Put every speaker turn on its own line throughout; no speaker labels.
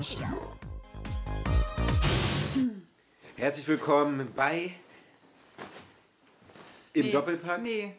Herzlich willkommen bei Im Doppelpack.
Nee.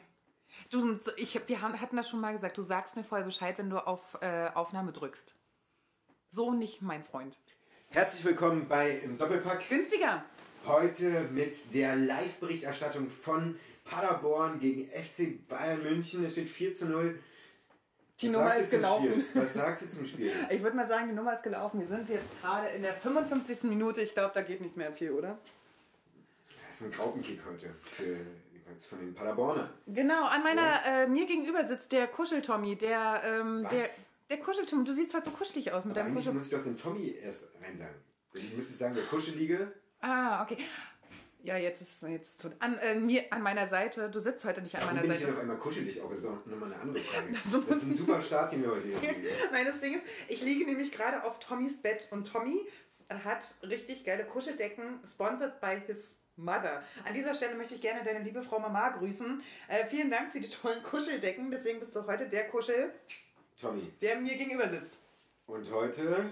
Wir hatten das schon mal gesagt, du sagst mir vorher Bescheid, wenn du auf Aufnahme drückst. So nicht, mein Freund.
Herzlich willkommen bei Im Doppelpack.
Günstiger.
Heute mit der Live-Berichterstattung von Paderborn gegen FC Bayern München. Es steht 4:0.
Die Nummer ist gelaufen.
Was sagst du zum Spiel?
Ich würde mal sagen, die Nummer ist gelaufen. Wir sind jetzt gerade in der 55. Minute. Ich glaube, da geht nichts mehr viel, oder?
Das ist ein Graupenkick heute von den Paderbornern.
Genau, an meiner, mir gegenüber sitzt der Kuscheltommy, der Kuscheltommy. Du siehst halt so kuschelig aus mit deinem
Kuschel.
Kuschel.
Muss ich doch den Tommy erst rein sagen. Du müsstest sagen, der Kuschelige.
Ah, okay. Ja, jetzt tot. An meiner Seite, du sitzt heute nicht an meiner Seite.
Bin ich denn auf einmal kuschelig auf? Das ist doch nochmal eine andere Frage. Das ist ein super Start, den wir heute hier haben.
Nein, das Ding ist, ich liege nämlich gerade auf Tommys Bett und Tommy hat richtig geile Kuscheldecken, sponsored by his mother. An dieser Stelle möchte ich gerne deine liebe Frau Mama grüßen. Vielen Dank für die tollen Kuscheldecken, deswegen bist du heute der Kuschel,
Tommy,
der mir gegenüber sitzt.
Und heute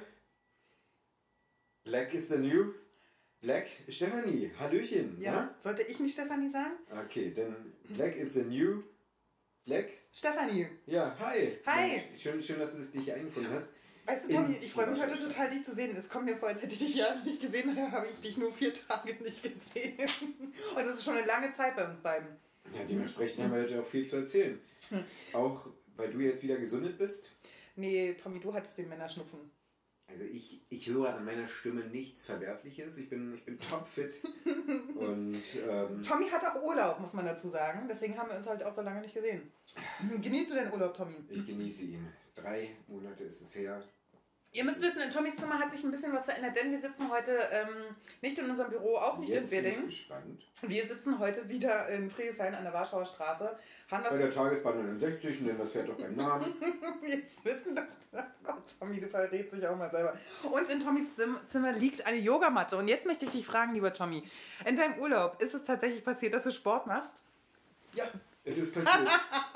Black is the new Black. Stefanie, Hallöchen.
Ja,
ne?
Sollte ich nicht Stefanie sagen?
Okay, dann Black is the new Black.
Stefanie.
Ja, hi.
Hi.
Schön, dass du dich hier eingefunden hast.
Weißt du, Tommy, ich freue mich heute total, dich zu sehen. Es kommt mir vor, als hätte ich dich Jahre nicht gesehen, daher habe ich dich nur 4 Tage nicht gesehen. Und das ist schon eine lange Zeit bei uns beiden.
Ja, dementsprechend haben wir heute auch viel zu erzählen. Auch weil du jetzt wieder gesundet bist.
Nee, Tommy, du hattest den Männerschnupfen.
Also ich höre an meiner Stimme nichts Verwerfliches. Ich bin topfit. Und
Tommy hat auch Urlaub, muss man dazu sagen. Deswegen haben wir uns halt auch so lange nicht gesehen. Genießt du deinen Urlaub, Tommy?
Ich genieße ihn. 3 Monate ist es her.
Ihr müsst wissen, in Tommys Zimmer hat sich ein bisschen was verändert, denn wir sitzen heute nicht in unserem Büro, auch nicht in Wedding.
Bin ich gespannt.
Wir sitzen heute wieder in Friedrichshain an der Warschauer Straße.
Bei der Tagesbahn 69, denn das fährt doch beim Namen.
Jetzt wissen doch... Oh Gott, Tommy, du verrätst dich auch mal selber. Und in Tommys Zimmer liegt eine Yogamatte. Und jetzt möchte ich dich fragen, lieber Tommy, in deinem Urlaub, ist es tatsächlich passiert, dass du Sport machst?
Ja, es ist passiert.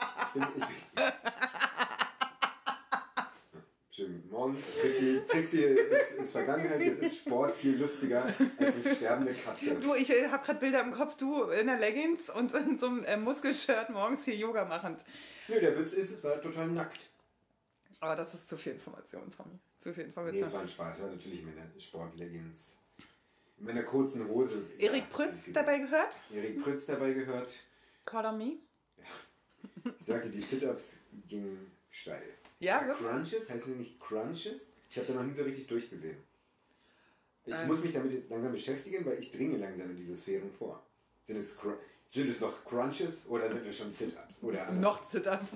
Schönen guten Morgen. Trixie ist Vergangenheit, jetzt ist Sport viel lustiger als eine sterbende Katze.
Du, ich habe gerade Bilder im Kopf, du in der Leggings und in so einem Muskelshirt morgens hier Yoga machend.
Nö, der Witz ist, es war total nackt.
Aber das ist zu viel Information, Tommy. Zu viel Information.
Nee, es war ein Spaß. Es war natürlich in meiner Sportleggings. In meiner kurzen Hose.
Erik Prütz dabei gehört?
Erik Prütz dabei gehört.
Call on me?
Ja. Ich sagte, die Sit-Ups gingen steil.
Ja, wirklich?
Crunches? Heißen sie nicht Crunches? Ich habe da noch nie so richtig durchgesehen. Ich muss mich damit jetzt langsam beschäftigen, weil ich dringe langsam in diese Sphären vor. Sind es noch Crunches oder sind es schon Sit-Ups?
Noch Sit-Ups.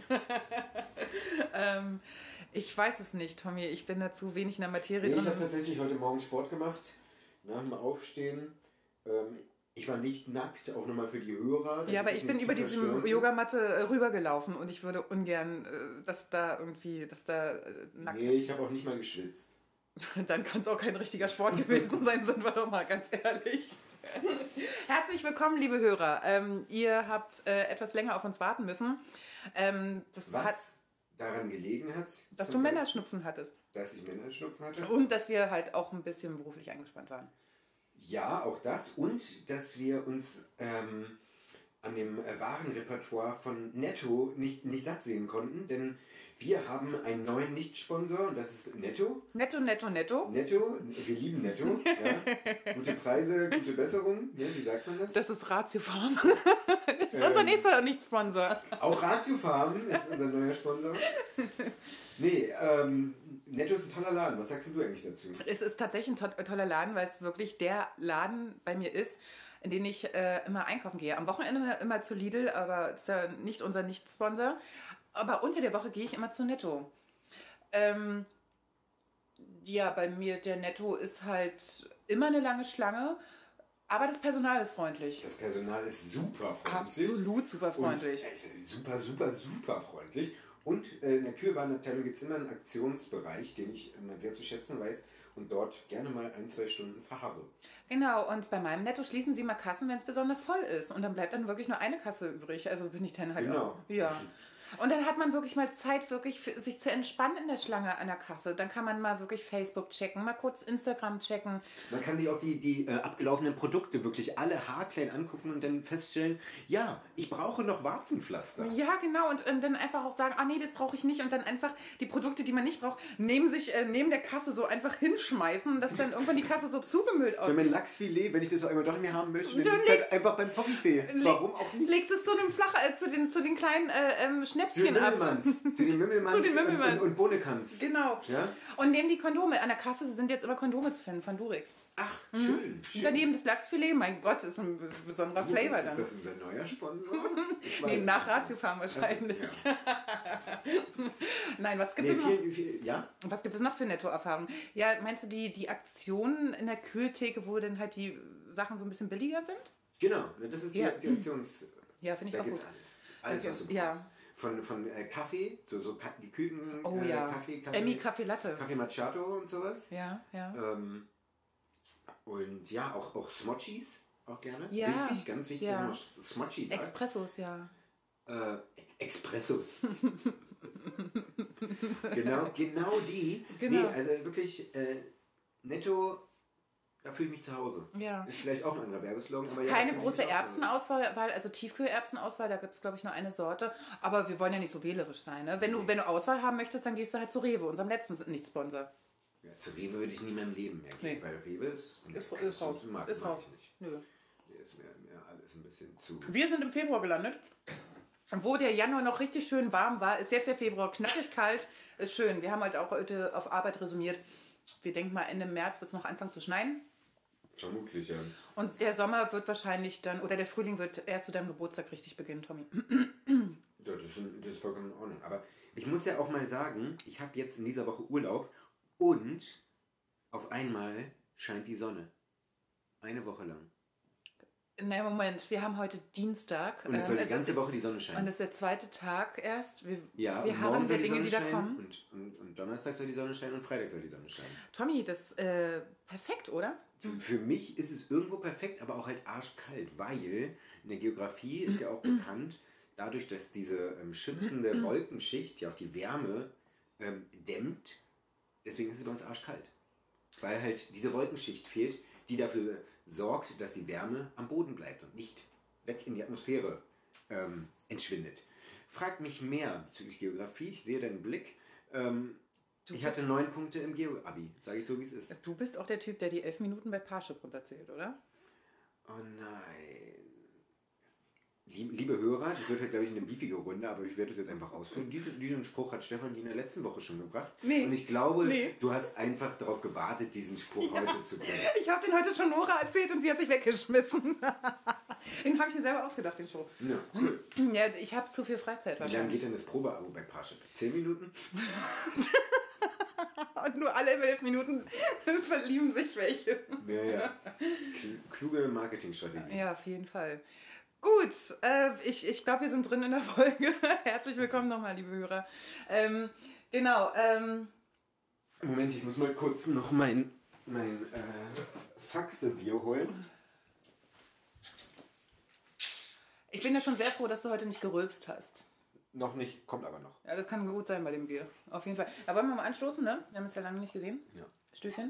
Ich weiß es nicht, Tommy. Ich bin da zu wenig in der Materie drin.
Ich habe tatsächlich heute Morgen Sport gemacht. Nach dem Aufstehen. Ich war nicht nackt, auch nochmal für die Hörer.
Ja, aber ich bin über diese Yogamatte rübergelaufen und ich würde ungern, dass da nackt...
Nee, ich habe auch nicht mal geschwitzt.
Dann kann es auch kein richtiger Sport gewesen sein, sind wir doch mal ganz ehrlich. Herzlich willkommen, liebe Hörer. Ihr habt etwas länger auf uns warten müssen.
Was daran gelegen hat...
Dass du Männerschnupfen hattest.
Dass ich Männerschnupfen hatte.
Und dass wir halt auch ein bisschen beruflich eingespannt waren.
Ja, auch das. Und dass wir uns an dem Warenrepertoire von Netto nicht satt sehen konnten. Denn wir haben einen neuen Nicht-Sponsor und das ist Netto.
Netto.
Netto, wir lieben Netto. Ja. Gute Preise, gute Besserung. Ne, wie sagt man das?
Das ist Ratio Farm. Das ist unser nächster Nicht-Sponsor.
Auch Ratio Farm ist unser neuer Sponsor. Nee, Netto ist ein toller Laden. Was sagst du eigentlich dazu?
Es ist tatsächlich ein toller Laden, weil es wirklich der Laden bei mir ist, in den ich immer einkaufen gehe. Am Wochenende immer zu Lidl, aber das ist ja nicht unser Nicht-Sponsor. Aber unter der Woche gehe ich immer zu Netto. Ja, bei mir der Netto ist halt immer eine lange Schlange. Aber das Personal ist freundlich.
Das Personal ist super freundlich.
Absolut super freundlich.
Und, super freundlich. Und in der Kühlwarenabteilung gibt es immer einen Aktionsbereich, den ich immer sehr zu schätzen weiß und dort gerne mal 1-2 Stunden verharre.
Genau, und bei meinem Netto schließen sie mal Kassen, wenn es besonders voll ist. Und dann bleibt dann wirklich nur eine Kasse übrig. Also bin ich dann halt
genau.
auch. Ja. Und dann hat man wirklich mal Zeit, wirklich sich zu entspannen in der Schlange an der Kasse. Dann kann man mal wirklich Facebook checken, mal kurz Instagram checken.
Man kann sich auch die abgelaufenen Produkte wirklich alle haarklein angucken und dann feststellen, ja, ich brauche noch Warzenpflaster.
Ja, genau. Und dann einfach auch sagen, nee, das brauche ich nicht. Und dann einfach die Produkte, die man nicht braucht, neben der Kasse so einfach hinschmeißen, dass dann irgendwann die Kasse so zugemüllt aussieht.
Wenn mein Lachsfilet, wenn ich das auch einmal doch nicht mehr haben möchte, dann liegt es halt einfach beim Toffifee. Warum auch nicht?
Legst es zu den kleinen Schnäpschen ab.
Zu den Mümmelmanns und Bohnekams.
Genau.
Ja?
Und neben die Kondome. An der Kasse sind jetzt immer Kondome zu finden von Durix.
Ach, schön.
Und daneben das Lachsfilet. Mein Gott, ist ein besonderer Flavor.
Ist das unser neuer Sponsor?
Nee, nach Ratiofarm wahrscheinlich.
Also, ja.
Nein, was gibt es noch?
Ja?
Was gibt es noch für Nettoerfahrungen? Ja, meinst du die Aktionen in der Kühltheke, wo dann halt die Sachen so ein bisschen billiger sind?
Genau, das ist die Aktions...
Ja, finde ich
da
auch
gibt's
gut.
alles, was du brauchst.
Ja.
Von Kaffee, so gekühlten Kaffee.
Emmy Kaffee Latte.
Kaffee Macchiato und sowas.
Ja.
Und ja, auch Smotchies, auch gerne.
Ja.
Wichtig, ganz wichtig.
Ja.
Smotchies.
Expressos, ja.
Expressos. genau die.
Genau.
Nee, also wirklich netto, da fühle ich mich zu Hause.
Ja.
Ist vielleicht auch ein anderer Werbeslogan. Aber
Keine große Erbsenauswahl, also Tiefkühlerbsenauswahl, da gibt es glaube ich nur eine Sorte. Aber wir wollen ja nicht so wählerisch sein. Ne? Wenn du Auswahl haben möchtest, dann gehst du halt zu Rewe, unserem letzten Nicht-Sponsor.
Ja, zu Rewe würde ich nie in meinem Leben mehr gehen, weil Rewe ist
raus. Ist raus.
Nö. Hier ist mir alles ein bisschen zu.
Wir sind im Februar gelandet. Wo der Januar noch richtig schön warm war, ist jetzt der Februar knackig kalt. Ist schön. Wir haben halt auch heute auf Arbeit resümiert. Wir denken mal, Ende März wird es noch anfangen zu schneien.
Vermutlich, ja.
Und der Sommer wird wahrscheinlich dann, oder der Frühling wird erst zu deinem Geburtstag richtig beginnen, Tommy.
Ja, das ist vollkommen in Ordnung. Aber ich muss ja auch mal sagen, ich habe jetzt in dieser Woche Urlaub und auf einmal scheint die Sonne. Eine Woche lang.
Nein, Moment, wir haben heute Dienstag.
Und es soll die ganze Woche die Sonne scheinen.
Und es ist der zweite Tag erst. Wir
morgen
haben
soll
der Dinge, die da kommen.
Und Donnerstag soll die Sonne scheinen und Freitag soll die Sonne scheinen.
Tommy, das ist perfekt, oder?
Für mich ist es irgendwo perfekt, aber auch halt arschkalt, weil in der Geografie ist ja auch bekannt, dadurch, dass diese schützende Wolkenschicht ja auch die Wärme dämmt, deswegen ist es bei uns arschkalt. Weil halt diese Wolkenschicht fehlt, die dafür sorgt, dass die Wärme am Boden bleibt und nicht weg in die Atmosphäre entschwindet. Frag mich mehr bezüglich Geografie, ich sehe deinen Blick. Ich hatte 9 Punkte im Geo-Abi, sage ich so, wie es ist.
Du bist auch der Typ, der die 11 Minuten bei Parship runterzählt, oder?
Oh nein. Liebe Hörer, das wird halt, glaube ich, eine beefige Runde, aber ich werde das jetzt einfach ausführen. Diesen Spruch hat Stefan in der letzten Woche schon gebracht.
Nee.
Und ich glaube, du hast einfach darauf gewartet, diesen Spruch heute zu bringen.
Ich habe den heute schon Nora erzählt und sie hat sich weggeschmissen. Den habe ich mir selber ausgedacht, den Spruch.
Ja, cool.
Ja, ich habe zu viel Freizeit
Wie lange geht denn das Probeabo bei Parship? 10 Minuten?
Und nur alle 11 Minuten verlieben sich welche.
Ja. Kluge Marketingstrategie.
Ja, auf jeden Fall. Gut, ich glaube, wir sind drin in der Folge. Herzlich willkommen nochmal, liebe Hörer. Genau.
Moment, ich muss mal kurz noch mein Faxe-Bier holen.
Ich bin ja schon sehr froh, dass du heute nicht gerülpst hast.
Noch nicht, kommt aber noch.
Ja, das kann gut sein bei dem Bier. Auf jeden Fall. Da wollen wir mal anstoßen, ne? Wir haben es ja lange nicht gesehen.
Ja.
Stößchen.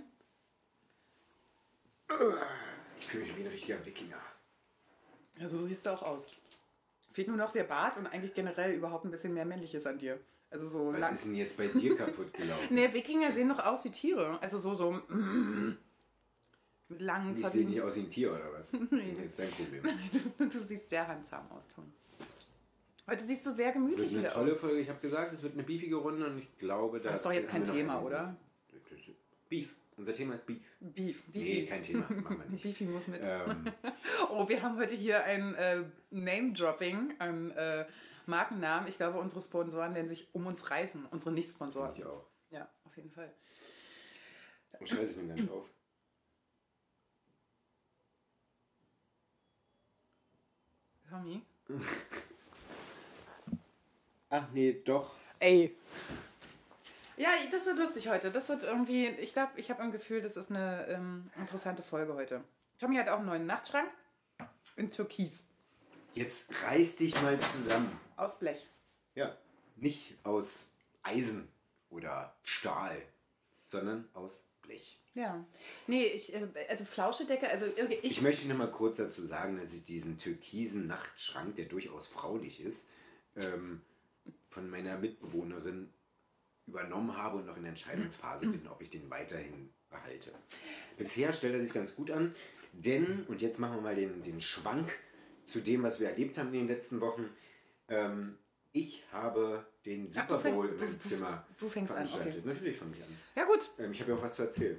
Ich fühle mich wie ein richtiger Wikinger.
Ja, so siehst du auch aus. Fehlt nur noch der Bart und eigentlich generell überhaupt ein bisschen mehr Männliches an dir. Also so
Was ist denn jetzt bei dir kaputt gelaufen?
Ne, Wikinger sehen doch aus wie Tiere. Also so mit langen
Ich sehe nicht aus wie ein Tier oder was? Das ist jetzt dein Problem.
Du siehst sehr handsam aus, Tom. Heute siehst du sehr gemütlich
wieder aus.
wieder
Tolle
aus.
Folge. Ich habe gesagt, es wird eine beefige Runde und ich glaube,
das ist doch jetzt kein Thema, oder?
Beef. Unser Thema ist Beef.
Beef.
Nee, kein Thema. Machen wir nicht.
Beefy muss mit. Oh, wir haben heute hier ein Name-Dropping an Markennamen. Ich glaube, unsere Sponsoren werden sich um uns reißen. Unsere Nicht-Sponsoren.
Ich auch.
Ja, auf jeden Fall.
Und scheiße, ich nehme gar nicht auf.
Tommy?
Ach nee, doch.
Ey. Ja, das wird lustig heute. Das wird irgendwie, ich glaube, ich habe ein Gefühl, das ist eine interessante Folge heute. Tommy hat auch einen neuen Nachtschrank in Türkis.
Jetzt reiß dich mal zusammen.
Aus Blech.
Ja. Nicht aus Eisen oder Stahl, sondern aus Blech.
Ja. Nee, also Flauschedecke, also
ich möchte noch mal kurz dazu sagen, dass ich diesen türkisen Nachtschrank, der durchaus fraulich ist, von meiner Mitbewohnerin übernommen habe und noch in der Entscheidungsphase bin, ob ich den weiterhin behalte. Bisher stellt er sich ganz gut an, denn, und jetzt machen wir mal den Schwank zu dem, was wir erlebt haben in den letzten Wochen, ich habe den Super Bowl in meinem Zimmer veranstaltet. Okay. Natürlich fange ich an.
Ja gut.
Ich habe ja auch was zu erzählen.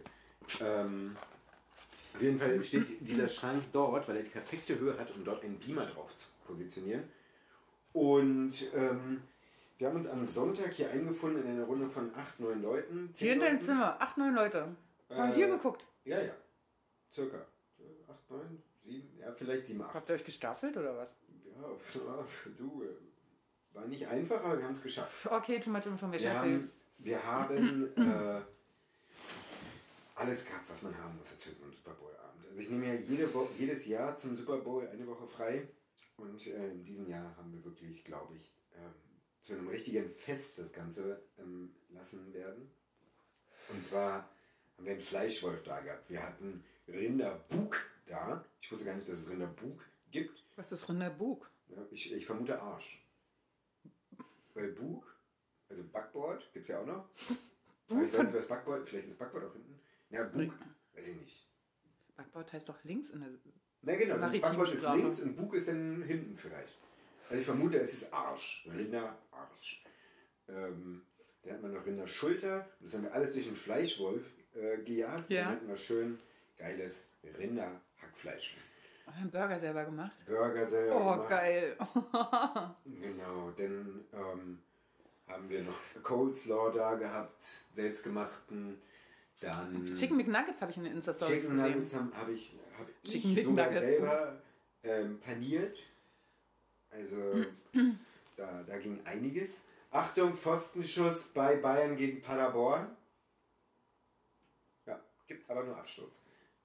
Auf jeden Fall steht dieser Schrank dort, weil er die perfekte Höhe hat, um dort einen Beamer drauf zu positionieren. Und wir haben uns am Sonntag hier eingefunden in einer Runde von 8, 9 Leuten.
Hier in deinem Zimmer, 8, 9 Leute. Haben hier geguckt?
Ja. Circa. 8, 9, 7, ja, vielleicht 7, 8.
Habt ihr euch gestaffelt oder was?
Ja, du, war nicht einfach, aber wir haben es geschafft.
Okay, too much information.
Wir haben alles gehabt, was man haben muss für so einen Super Bowl-Abend. Also ich nehme ja jedes Jahr zum Super Bowl eine Woche frei. Und in diesem Jahr haben wir wirklich, glaube ich, zu einem richtigen Fest das Ganze lassen werden. Und zwar haben wir einen Fleischwolf da gehabt. Wir hatten Rinderbug da. Ich wusste gar nicht, dass es Rinderbug gibt.
Was ist Rinderbug?
Ja, ich vermute Arsch. Weil Bug, also Backboard, gibt es ja auch noch. Aber ich weiß nicht, was Backboard, vielleicht ist Backboard auch hinten. Ja, Bug, weiß ich nicht.
Backboard heißt doch links in der...
Na genau, Backboard ist links und Bug ist dann hinten vielleicht. Also ich vermute, es ist Arsch. Rinderarsch. Dann hatten wir noch Rinderschulter. Und das haben wir alles durch den Fleischwolf gejagt.
Ja.
Dann hatten wir schön geiles Rinderhackfleisch.
Einen Burger selber gemacht?
Burger selber gemacht.
Oh, geil.
Genau, dann haben wir noch Coleslaw da gehabt, selbstgemachten. Dann
Chicken McNuggets habe ich in den Insta-Stories gesehen.
Chicken Nuggets habe ich
Chicken
sogar
McNuggets.
selber paniert. Also da ging einiges. Achtung, Pfostenschuss bei Bayern gegen Paderborn. Ja, gibt aber nur Abstoß.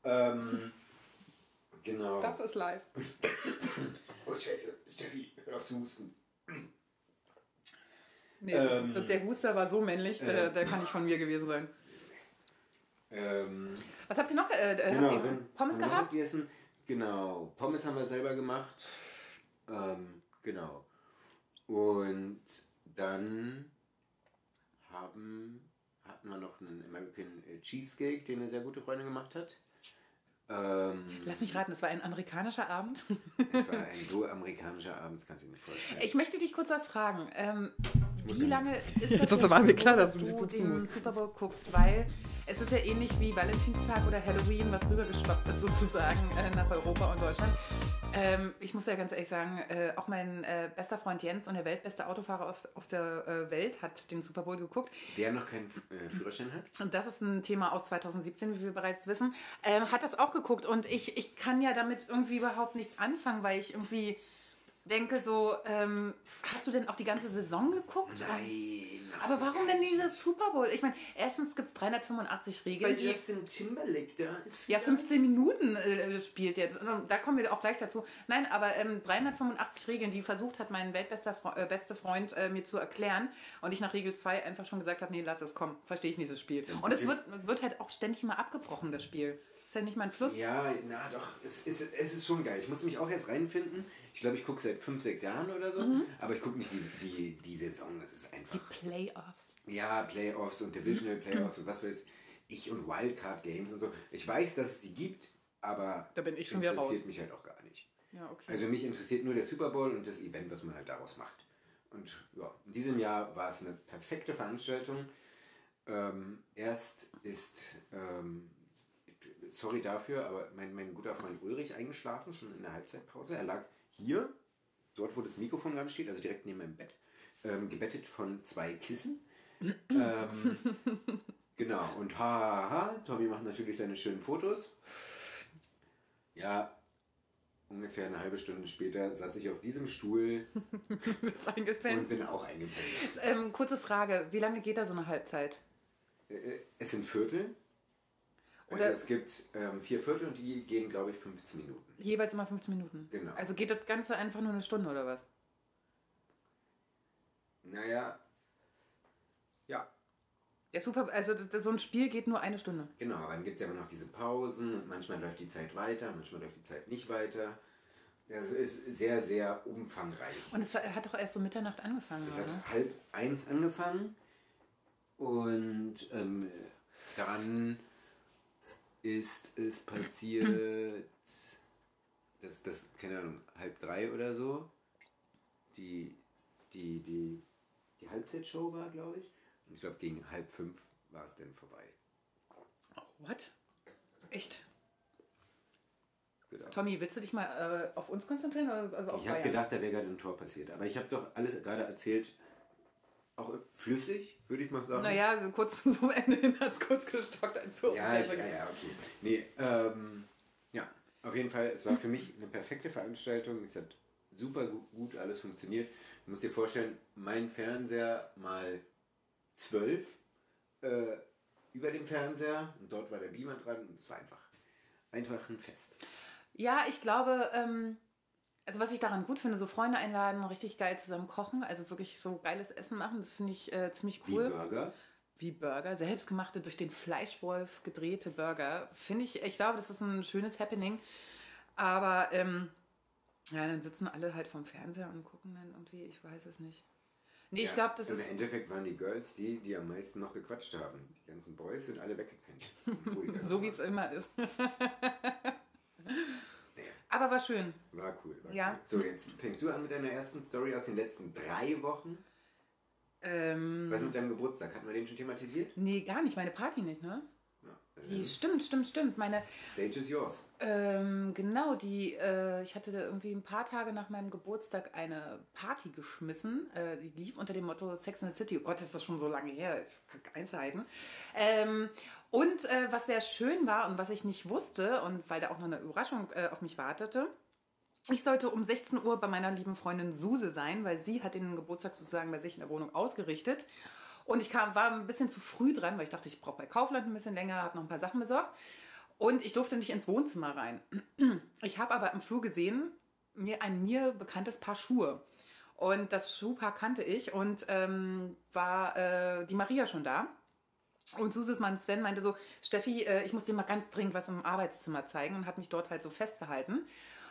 Genau.
Das ist live.
Oh Scheiße, Steffi, hör auf zu husten.
Nee, der Huster war so männlich, der kann nicht von mir gewesen sein. Was habt ihr noch?
Genau,
habt ihr Pommes gehabt?
Genau, Pommes haben wir selber gemacht. Genau. Und dann hatten wir noch einen American Cheesecake, den eine sehr gute Freundin gemacht hat.
Lass mich raten, es war ein amerikanischer Abend.
Es war ein so amerikanischer Abend, das kannst du dir nicht vorstellen.
Ich möchte dich kurz was fragen. Wie lange ist
Jetzt
das
war mir
so,
klar,
dass
dass du
du
putzen
den
musst.
Super Bowl guckst? Weil es ist ja ähnlich wie Valentinstag oder Halloween, was rübergeschwappt ist sozusagen nach Europa und Deutschland. Ich muss ja ganz ehrlich sagen, auch mein bester Freund Jens und der weltbeste Autofahrer auf der Welt hat den Super Bowl geguckt.
Der noch keinen Führerschein hat?
Und das ist ein Thema aus 2017, wie wir bereits wissen. Hat das auch geguckt und ich kann ja damit irgendwie überhaupt nichts anfangen, weil ich irgendwie denke so, hast du denn auch die ganze Saison geguckt?
Nein.
Aber warum denn dieser Super Bowl? Ich meine, erstens gibt es 385 Regeln.
Weil Justin Timberlake da ist.
Ja, 15 Minuten spielt jetzt. Da kommen wir auch gleich dazu. Nein, aber 385 Regeln, die versucht hat, mein weltbester beste Freund mir zu erklären. Und ich nach Regel 2 einfach schon gesagt habe, nee, lass es, komm, verstehe ich nicht das Spiel. Und es wird halt auch ständig mal abgebrochen, das Spiel. Ist ja nicht mein Fluss.
Ja, na doch, es ist schon geil. Ich muss mich auch erst reinfinden. Ich glaube, ich gucke seit 5, 6 Jahren oder so. Aber ich gucke nicht die Saison. Das ist einfach...
Die Playoffs.
Ja, Playoffs und Divisional Playoffs und was weiß ich und Wildcard Games und so. Ich weiß, dass es die gibt, aber
da bin ich schon wieder raus.
Interessiert mich halt auch gar nicht.
Ja, okay.
Also mich interessiert nur der Super Bowl und das Event, was man halt daraus macht. Und ja, in diesem Jahr war es eine perfekte Veranstaltung. Erst ist... sorry dafür, aber mein guter Freund Ulrich eingeschlafen, schon in der Halbzeitpause. Er lag hier, dort wo das Mikrofon gerade steht, also direkt neben meinem Bett, gebettet von 2 Kissen. Genau, und Tommy macht natürlich seine schönen Fotos. Ja, ungefähr eine halbe Stunde später saß ich auf diesem Stuhl
Bist eingepennt?
und bin auch eingepennt.
Kurze Frage, wie lange geht da so eine Halbzeit?
Es sind Viertel. Also
Oder
es gibt 4 Viertel und die gehen, glaube ich, 15 Minuten.
Jeweils immer 15 Minuten?
Genau.
Also geht das Ganze einfach nur eine Stunde oder was?
Naja,
Ja, super. Also so ein Spiel geht nur 1 Stunde.
Genau, aber dann gibt es ja immer noch diese Pausen und manchmal läuft die Zeit weiter, manchmal läuft die Zeit nicht weiter. Das ist sehr, sehr umfangreich.
Und es hat doch erst so Mitternacht angefangen,
Es
oder?
hat 12:30 angefangen und dann ist es passiert, das keine Ahnung, 2:30 oder so, die Halbzeitshow war, glaube ich. Und ich glaube, gegen 4:30 war es dann vorbei.
Oh, what? Echt?
Genau.
Tommy, willst du dich mal auf uns konzentrieren oder auf
Ich habe
Bayern?
gedacht, da wäre gerade ein Tor passiert. Aber ich habe doch alles gerade erzählt, auch flüssig, würde ich mal sagen.
Naja, so kurz zum Ende hin hat es kurz gestockt.
Ja, okay. Nee, ja, auf jeden Fall, es war für mich eine perfekte Veranstaltung. Es hat super gut alles funktioniert. Du musst dir vorstellen, mein Fernseher mal 12 über dem Fernseher und dort war der Beamer dran und es war einfach ein Fest.
Ja, ich glaube, also was ich daran gut finde, so Freunde einladen, richtig geil zusammen kochen, also wirklich so geiles Essen machen, das finde ich ziemlich cool.
Wie Burger.
Wie Burger, selbstgemachte, durch den Fleischwolf gedrehte Burger, finde ich glaube, das ist ein schönes Happening. Aber ja, dann sitzen alle halt vorm Fernseher und gucken dann irgendwie, ich weiß es nicht. Nee, ich glaube, das
im
ist...
Im Endeffekt waren die Girls die am meisten noch gequatscht haben. Die ganzen Boys sind alle weggepennt.
So wie es immer ist.
Ja.
Aber war schön.
War cool.
Ja.
Cool. So, jetzt fängst du an mit deiner ersten Story aus den letzten 3 Wochen. Was mit deinem Geburtstag? Hatten wir den schon thematisiert?
Nee, gar nicht. Meine Party nicht, ne?
Ja.
Die stimmt. Meine,
Stage is yours.
genau, ich hatte da irgendwie ein paar Tage nach meinem Geburtstag eine Party geschmissen. Die lief unter dem Motto Sex and the City. Oh Gott, ist das schon so lange her. Einzelheiten. Und was sehr schön war und was ich nicht wusste und weil da auch noch eine Überraschung auf mich wartete, ich sollte um 16 Uhr bei meiner lieben Freundin Suse sein, weil sie hat den Geburtstag sozusagen bei sich in der Wohnung ausgerichtet. Und ich war ein bisschen zu früh dran, weil ich dachte, ich brauche bei Kaufland ein bisschen länger, habe noch ein paar Sachen besorgt. Und ich durfte nicht ins Wohnzimmer rein. Ich habe aber im Flur gesehen, ein mir bekanntes Paar Schuhe. Und das Schuhpaar kannte ich und war die Maria schon da. Und Suses Mann Sven meinte so, Steffi, ich muss dir mal ganz dringend was im Arbeitszimmer zeigen und hat mich dort halt so festgehalten.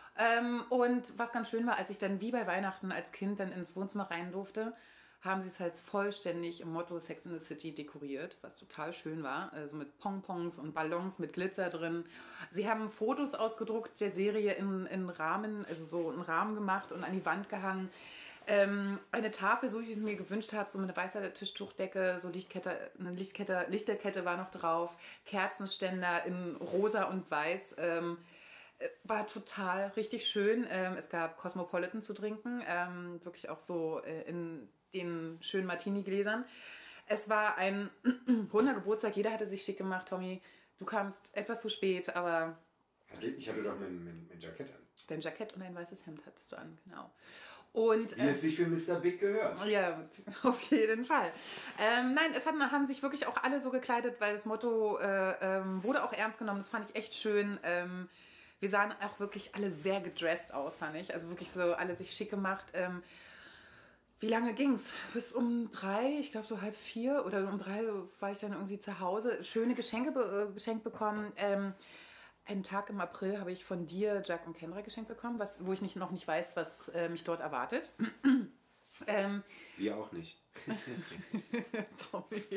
Und was ganz schön war, als ich dann wie bei Weihnachten als Kind dann ins Wohnzimmer rein durfte, haben sie es halt vollständig im Motto Sex in the City dekoriert, was total schön war. Also mit Pompons und Ballons mit Glitzer drin. Sie haben Fotos ausgedruckt der Serie in Rahmen, also so einen Rahmen gemacht und an die Wand gehangen. Eine Tafel, so wie ich es mir gewünscht habe, so mit einer weißer Tischtuchdecke, so Lichterkette war noch drauf, Kerzenständer in rosa und weiß. War total richtig schön. Es gab Cosmopolitan zu trinken, wirklich auch so in den schönen Martini-Gläsern. Es war ein runder Geburtstag, jeder hatte sich schick gemacht. Tommy, du kamst etwas zu spät, aber...
Ich hatte doch mein Jackett an.
Dein Jackett und ein weißes Hemd hattest du an, genau. Und,
wie es sich für Mr. Big gehört.
Ja, auf jeden Fall. Nein, haben sich wirklich auch alle so gekleidet, weil das Motto wurde auch ernst genommen. Das fand ich echt schön. Wir sahen auch wirklich alle sehr gedressed aus, fand ich. Also wirklich so alle sich schick gemacht. Wie lange ging's? Bis um 3, ich glaube so 3:30 oder um 3 war ich dann irgendwie zu Hause. Schöne Geschenke geschenkt bekommen. Einen Tag im April habe ich von dir Jack und Kendra geschenkt bekommen, wo ich noch nicht weiß, was mich dort erwartet.
Wir auch nicht.
Tommy.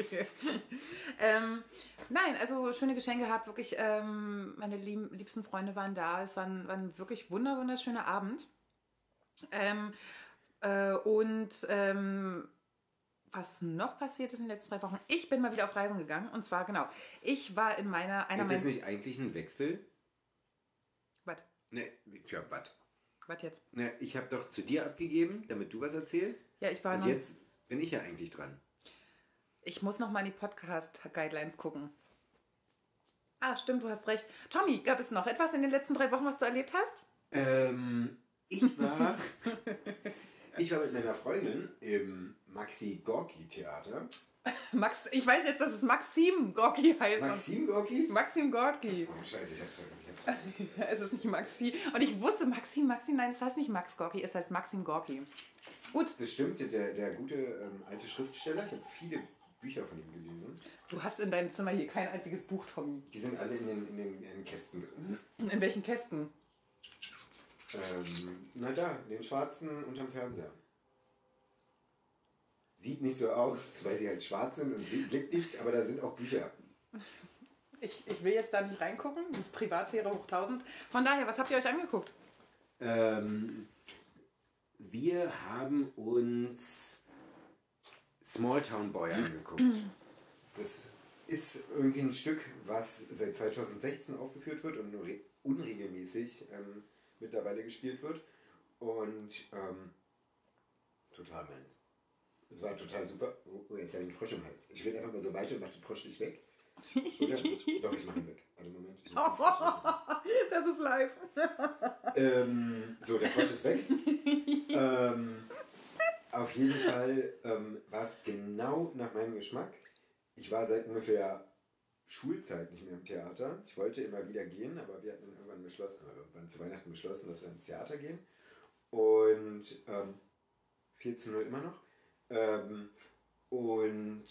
Nein, also schöne Geschenke gehabt, wirklich, meine liebsten Freunde waren da. Es war ein wirklich wunderschöner Abend. Was noch passiert ist in den letzten 3 Wochen, ich bin mal wieder auf Reisen gegangen und zwar, genau, ich war in
Ist das nicht eigentlich ein Wechsel?
Was?
Ne, ja, was?
Was jetzt?
Ne, ich habe doch zu dir abgegeben, damit du was erzählst.
Ja, ich war
und jetzt bin ich ja eigentlich dran.
Ich muss noch mal in die Podcast-Guidelines gucken. Ah, stimmt, du hast recht. Tommy, gab es noch etwas in den letzten 3 Wochen, was du erlebt hast?
Ich war mit meiner Freundin im Maxi-Gorki-Theater.
Ich weiß jetzt, dass es Maxim Gorki heißt.
Maxim Gorki?
Maxim Gorki.
Oh, scheiße, ich hab's
Es ist nicht Maxi. Und ich wusste, Maxim, nein, das heißt nicht Max Gorki, es heißt Maxim Gorki. Gut.
Das stimmt, der gute alte Schriftsteller, ich habe viele Bücher von ihm gelesen.
Du hast in deinem Zimmer hier kein einziges Buch, Tommy.
Die sind alle in den Kästen drin.
In welchen Kästen?
Na da, den schwarzen unterm Fernseher. Sieht nicht so aus, weil sie halt schwarz sind und sieht blickdicht, aber da sind auch Bücher.
Ich will jetzt da nicht reingucken. Das ist Privatsphäre hoch 1000. Von daher, was habt ihr euch angeguckt?
Wir haben uns Small Town Boy angeguckt. Das ist irgendwie ein Stück, was seit 2016 aufgeführt wird und nur unregelmäßig mittlerweile gespielt wird. Und total meins. Es war total super. Oh, jetzt habe ich einen Frosch im Hals. Ich rede einfach mal so weiter und mache den Frosch nicht weg. Oder? Doch, ich mache ihn weg. Warte, Moment.
Das ist live.
So, der Frosch ist weg. Auf jeden Fall war es genau nach meinem Geschmack. Ich war seit ungefähr Schulzeit nicht mehr im Theater. Ich wollte immer wieder gehen, aber wir hatten dann irgendwann zu Weihnachten beschlossen, dass wir ins Theater gehen. Und 4:0 immer noch. Und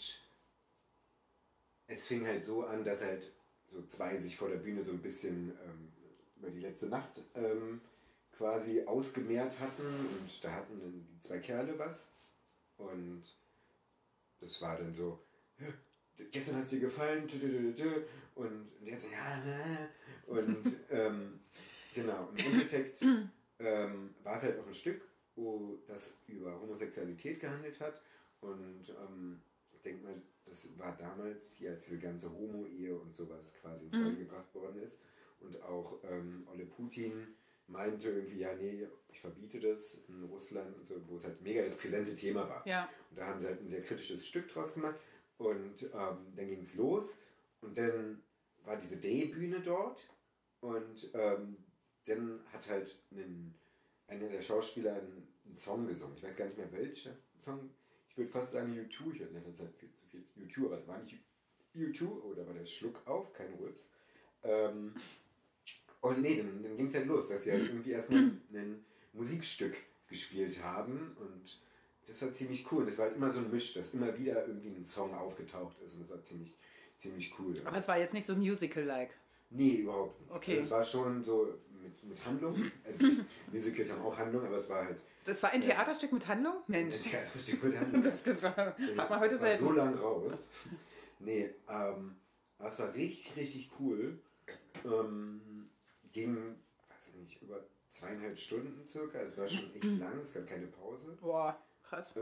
es fing halt so an, dass halt so zwei sich vor der Bühne so ein bisschen über die letzte Nacht quasi ausgemehrt hatten und da hatten dann die zwei Kerle was und das war dann so, gestern hat es dir gefallen und der so, ja, und genau, im Endeffekt war es halt auch ein Stück, wo das über Homosexualität gehandelt hat und ich denke mal, das war damals hier, als diese ganze Homo-Ehe und sowas quasi ins Rollen gebracht worden ist und auch Olle Putin meinte irgendwie, ja nee, ich verbiete das in Russland und so, wo es halt mega das präsente Thema war.
Ja.
Und da haben sie halt ein sehr kritisches Stück draus gemacht und dann ging es los und dann war diese Drehbühne dort und dann hat halt einer der Schauspieler einen Song gesungen. Ich weiß gar nicht mehr welcher Song. Ich würde fast sagen U2. Ich hatte in letzter Zeit viel zu viel U2, aber es war nicht U2. Oder war der Schluck auf? Kein Rülps. Und nee, dann ging es halt los, dass sie halt irgendwie erstmal ein Musikstück gespielt haben und das war ziemlich cool. Das war halt immer so ein Misch, dass immer wieder irgendwie ein Song aufgetaucht ist und das war ziemlich cool.
Aber es war jetzt nicht so musical-like.
Nee, überhaupt nicht.
Okay.
Es war schon so mit Handlung. Also Musicals haben auch Handlung, aber es war halt...
Das war ein Theaterstück mit Handlung? Mensch.
Ein Theaterstück mit Handlung.
Das hat man heute
war
selten.
so lang raus. Nee, aber es war richtig, richtig cool. Ging, weiß ich nicht, über 2,5 Stunden circa. Es war schon echt lang, es gab keine Pause.
Boah, krass.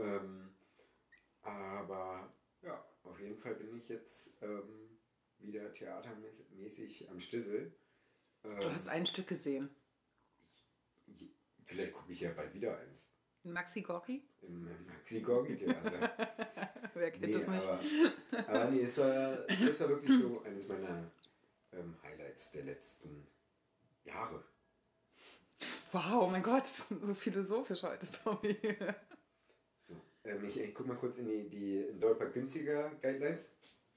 Aber ja, auf jeden Fall bin ich jetzt wieder theatermäßig am Stissel.
Du hast ein Stück gesehen.
Vielleicht gucke ich ja bald wieder eins.
In Maxi Gorki?
Im Maxi Gorki Theater.
Wer kennt das nicht?
Aber nee, das war wirklich so eines meiner Highlights der letzten Jahre.
Wow, mein Gott, so philosophisch heute, Tommy.
So, ich guck mal kurz in die in Deutschland günstiger Guidelines.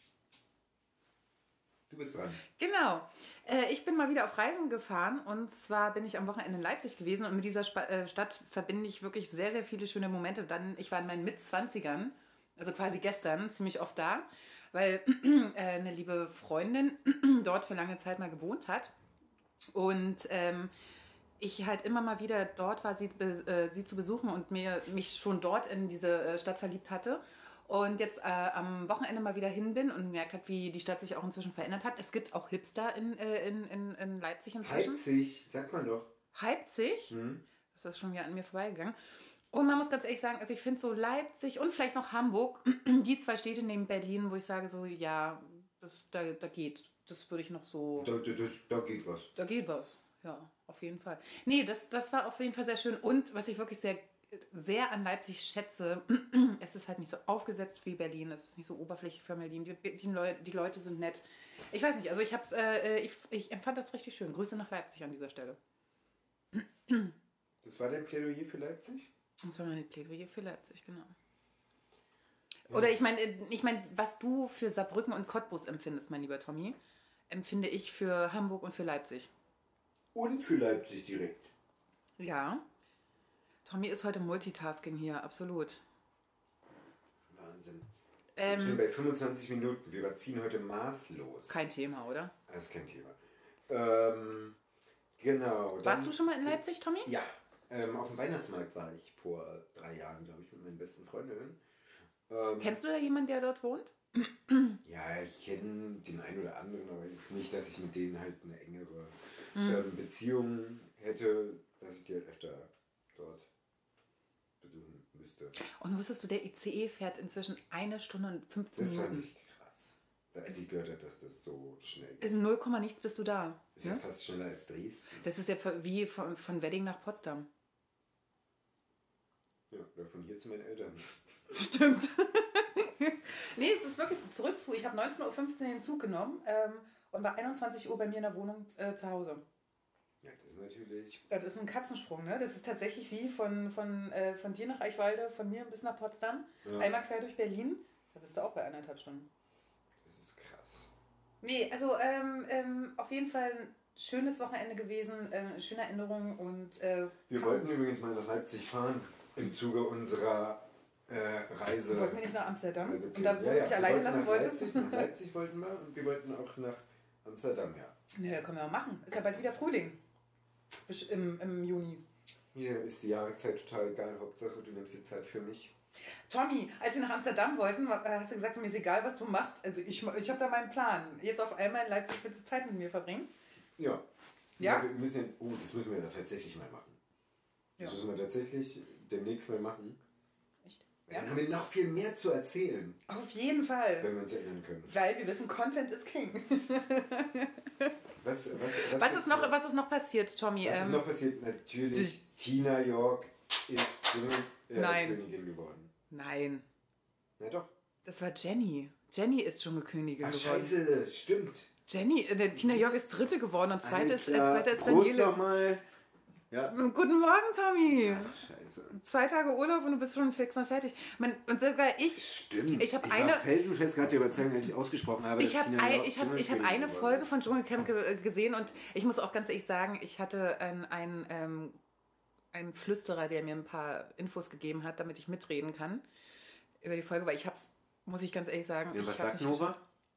Du bist dran.
Genau. Ich bin mal wieder auf Reisen gefahren und zwar bin ich am Wochenende in Leipzig gewesen und mit dieser Stadt verbinde ich wirklich sehr, sehr viele schöne Momente. Ich war in meinen Mitzwanzigern, also quasi gestern, ziemlich oft da, weil eine liebe Freundin dort für lange Zeit mal gewohnt hat und ich halt immer mal wieder dort war, sie zu besuchen und mich schon dort in diese Stadt verliebt hatte. Und jetzt am Wochenende mal wieder hin bin und gemerkt habe, wie die Stadt sich auch inzwischen verändert hat. Es gibt auch Hipster in Leipzig inzwischen.
Leipzig, sagt man doch.
Leipzig? Das ist schon wieder an mir vorbeigegangen. Und man muss ganz ehrlich sagen, also ich finde so Leipzig und vielleicht noch Hamburg, die zwei Städte neben Berlin, wo ich sage so, ja, da geht. Das würde ich noch so...
Da geht was.
Da geht was, ja, auf jeden Fall. Nee, das war auf jeden Fall sehr schön. Und was ich wirklich sehr an Leipzig schätze, es ist halt nicht so aufgesetzt wie Berlin, es ist nicht so oberflächlich für Berlin, die Leute sind nett. Ich weiß nicht, also ich empfand das richtig schön. Grüße nach Leipzig an dieser Stelle.
Das war dein Plädoyer für Leipzig?
Das war mein Plädoyer für Leipzig, genau. Ja. Oder ich meine, was du für Saarbrücken und Cottbus empfindest, mein lieber Tommy, empfinde ich für Hamburg und für Leipzig.
Und für Leipzig direkt.
Ja. Tommy ist heute Multitasking hier, absolut.
Wahnsinn. Schon bei 25 Minuten. Wir überziehen heute maßlos.
Kein Thema, oder?
Das ist kein Thema. Genau.
Warst du schon mal in Leipzig, Tommy?
Ja. Auf dem Weihnachtsmarkt war ich vor 3 Jahren, glaube ich, mit meinen besten Freundinnen.
Kennst du da jemanden, der dort wohnt?
Ja, ich kenne den einen oder anderen, aber nicht, dass ich mit denen halt eine engere Beziehung hätte, dass ich die halt öfter dort besuchen müsste.
Und wusstest du, der ICE fährt inzwischen 1 Stunde und 15
Das
Minuten.
fand ich krass. Als ich gehört habe, dass das so schnell geht.
Ist 0, nichts bist du da.
Ist ja fast schneller als Dresden.
Das ist ja wie von Wedding nach Potsdam.
Ja, oder von hier zu meinen Eltern.
Stimmt. Nee, es ist wirklich so zurück zu. Ich habe 19.15 Uhr den Zug genommen und war 21 Uhr bei mir in der Wohnung zu Hause.
Ja, das ist natürlich...
Das ist ein Katzensprung, ne? Das ist tatsächlich wie von dir nach Eichwalde, von mir bis nach Potsdam. Ja. Einmal quer durch Berlin. Da bist du auch bei 1,5 Stunden.
Das ist krass.
Nee, also auf jeden Fall ein schönes Wochenende gewesen, schöne Erinnerung und...
wir wollten übrigens mal nach Leipzig fahren im Zuge unserer Reise.
Wollten wir nicht nach Amsterdam?
Reisepläne.
Und da, wo du mich alleine lassen wolltest?
Nach Leipzig wollten wir und wir wollten auch nach Amsterdam, ja.
Ne, können wir mal machen. Ist ja bald wieder Frühling. Im Juni.
Mir ist die Jahreszeit total egal. Hauptsache, du nimmst die Zeit für mich.
Tommy, als wir nach Amsterdam wollten, hast du gesagt, mir ist egal, was du machst. Also ich habe da meinen Plan. Jetzt auf einmal in Leipzig willst du Zeit mit mir verbringen?
Ja.
Ja?
Wir müssen, das müssen wir ja tatsächlich mal machen. Das müssen wir tatsächlich demnächst mal machen.
Echt?
Ja. Dann haben wir noch viel mehr zu erzählen.
Auf jeden Fall.
Wenn wir uns erinnern können.
Weil wir wissen, Content ist King.
Was
ist noch passiert, Tommy?
Was ist noch passiert? Natürlich, Tina York ist Königin geworden.
Nein.
Na doch.
Das war Jenny. Jenny ist Dschungelkönigin geworden.
Scheiße, stimmt.
Tina York ist Dritte geworden und Zweite ist
Prost
Daniele.
Nochmal. Ja.
Guten Morgen, Tommy.
Ach, scheiße.
2 Tage Urlaub und du bist schon fix und fertig. Und sogar ich...
Stimmt.
Ich war
felsenfest gerade der Überzeugung, als ich ausgesprochen habe,
ich habe eine Folge von Dschungelcamp gesehen und ich muss auch ganz ehrlich sagen, ich hatte einen Flüsterer, der mir ein paar Infos gegeben hat, damit ich mitreden kann über die Folge, weil ich hab's, muss ich ganz ehrlich sagen...
Ja, was sagt Nora?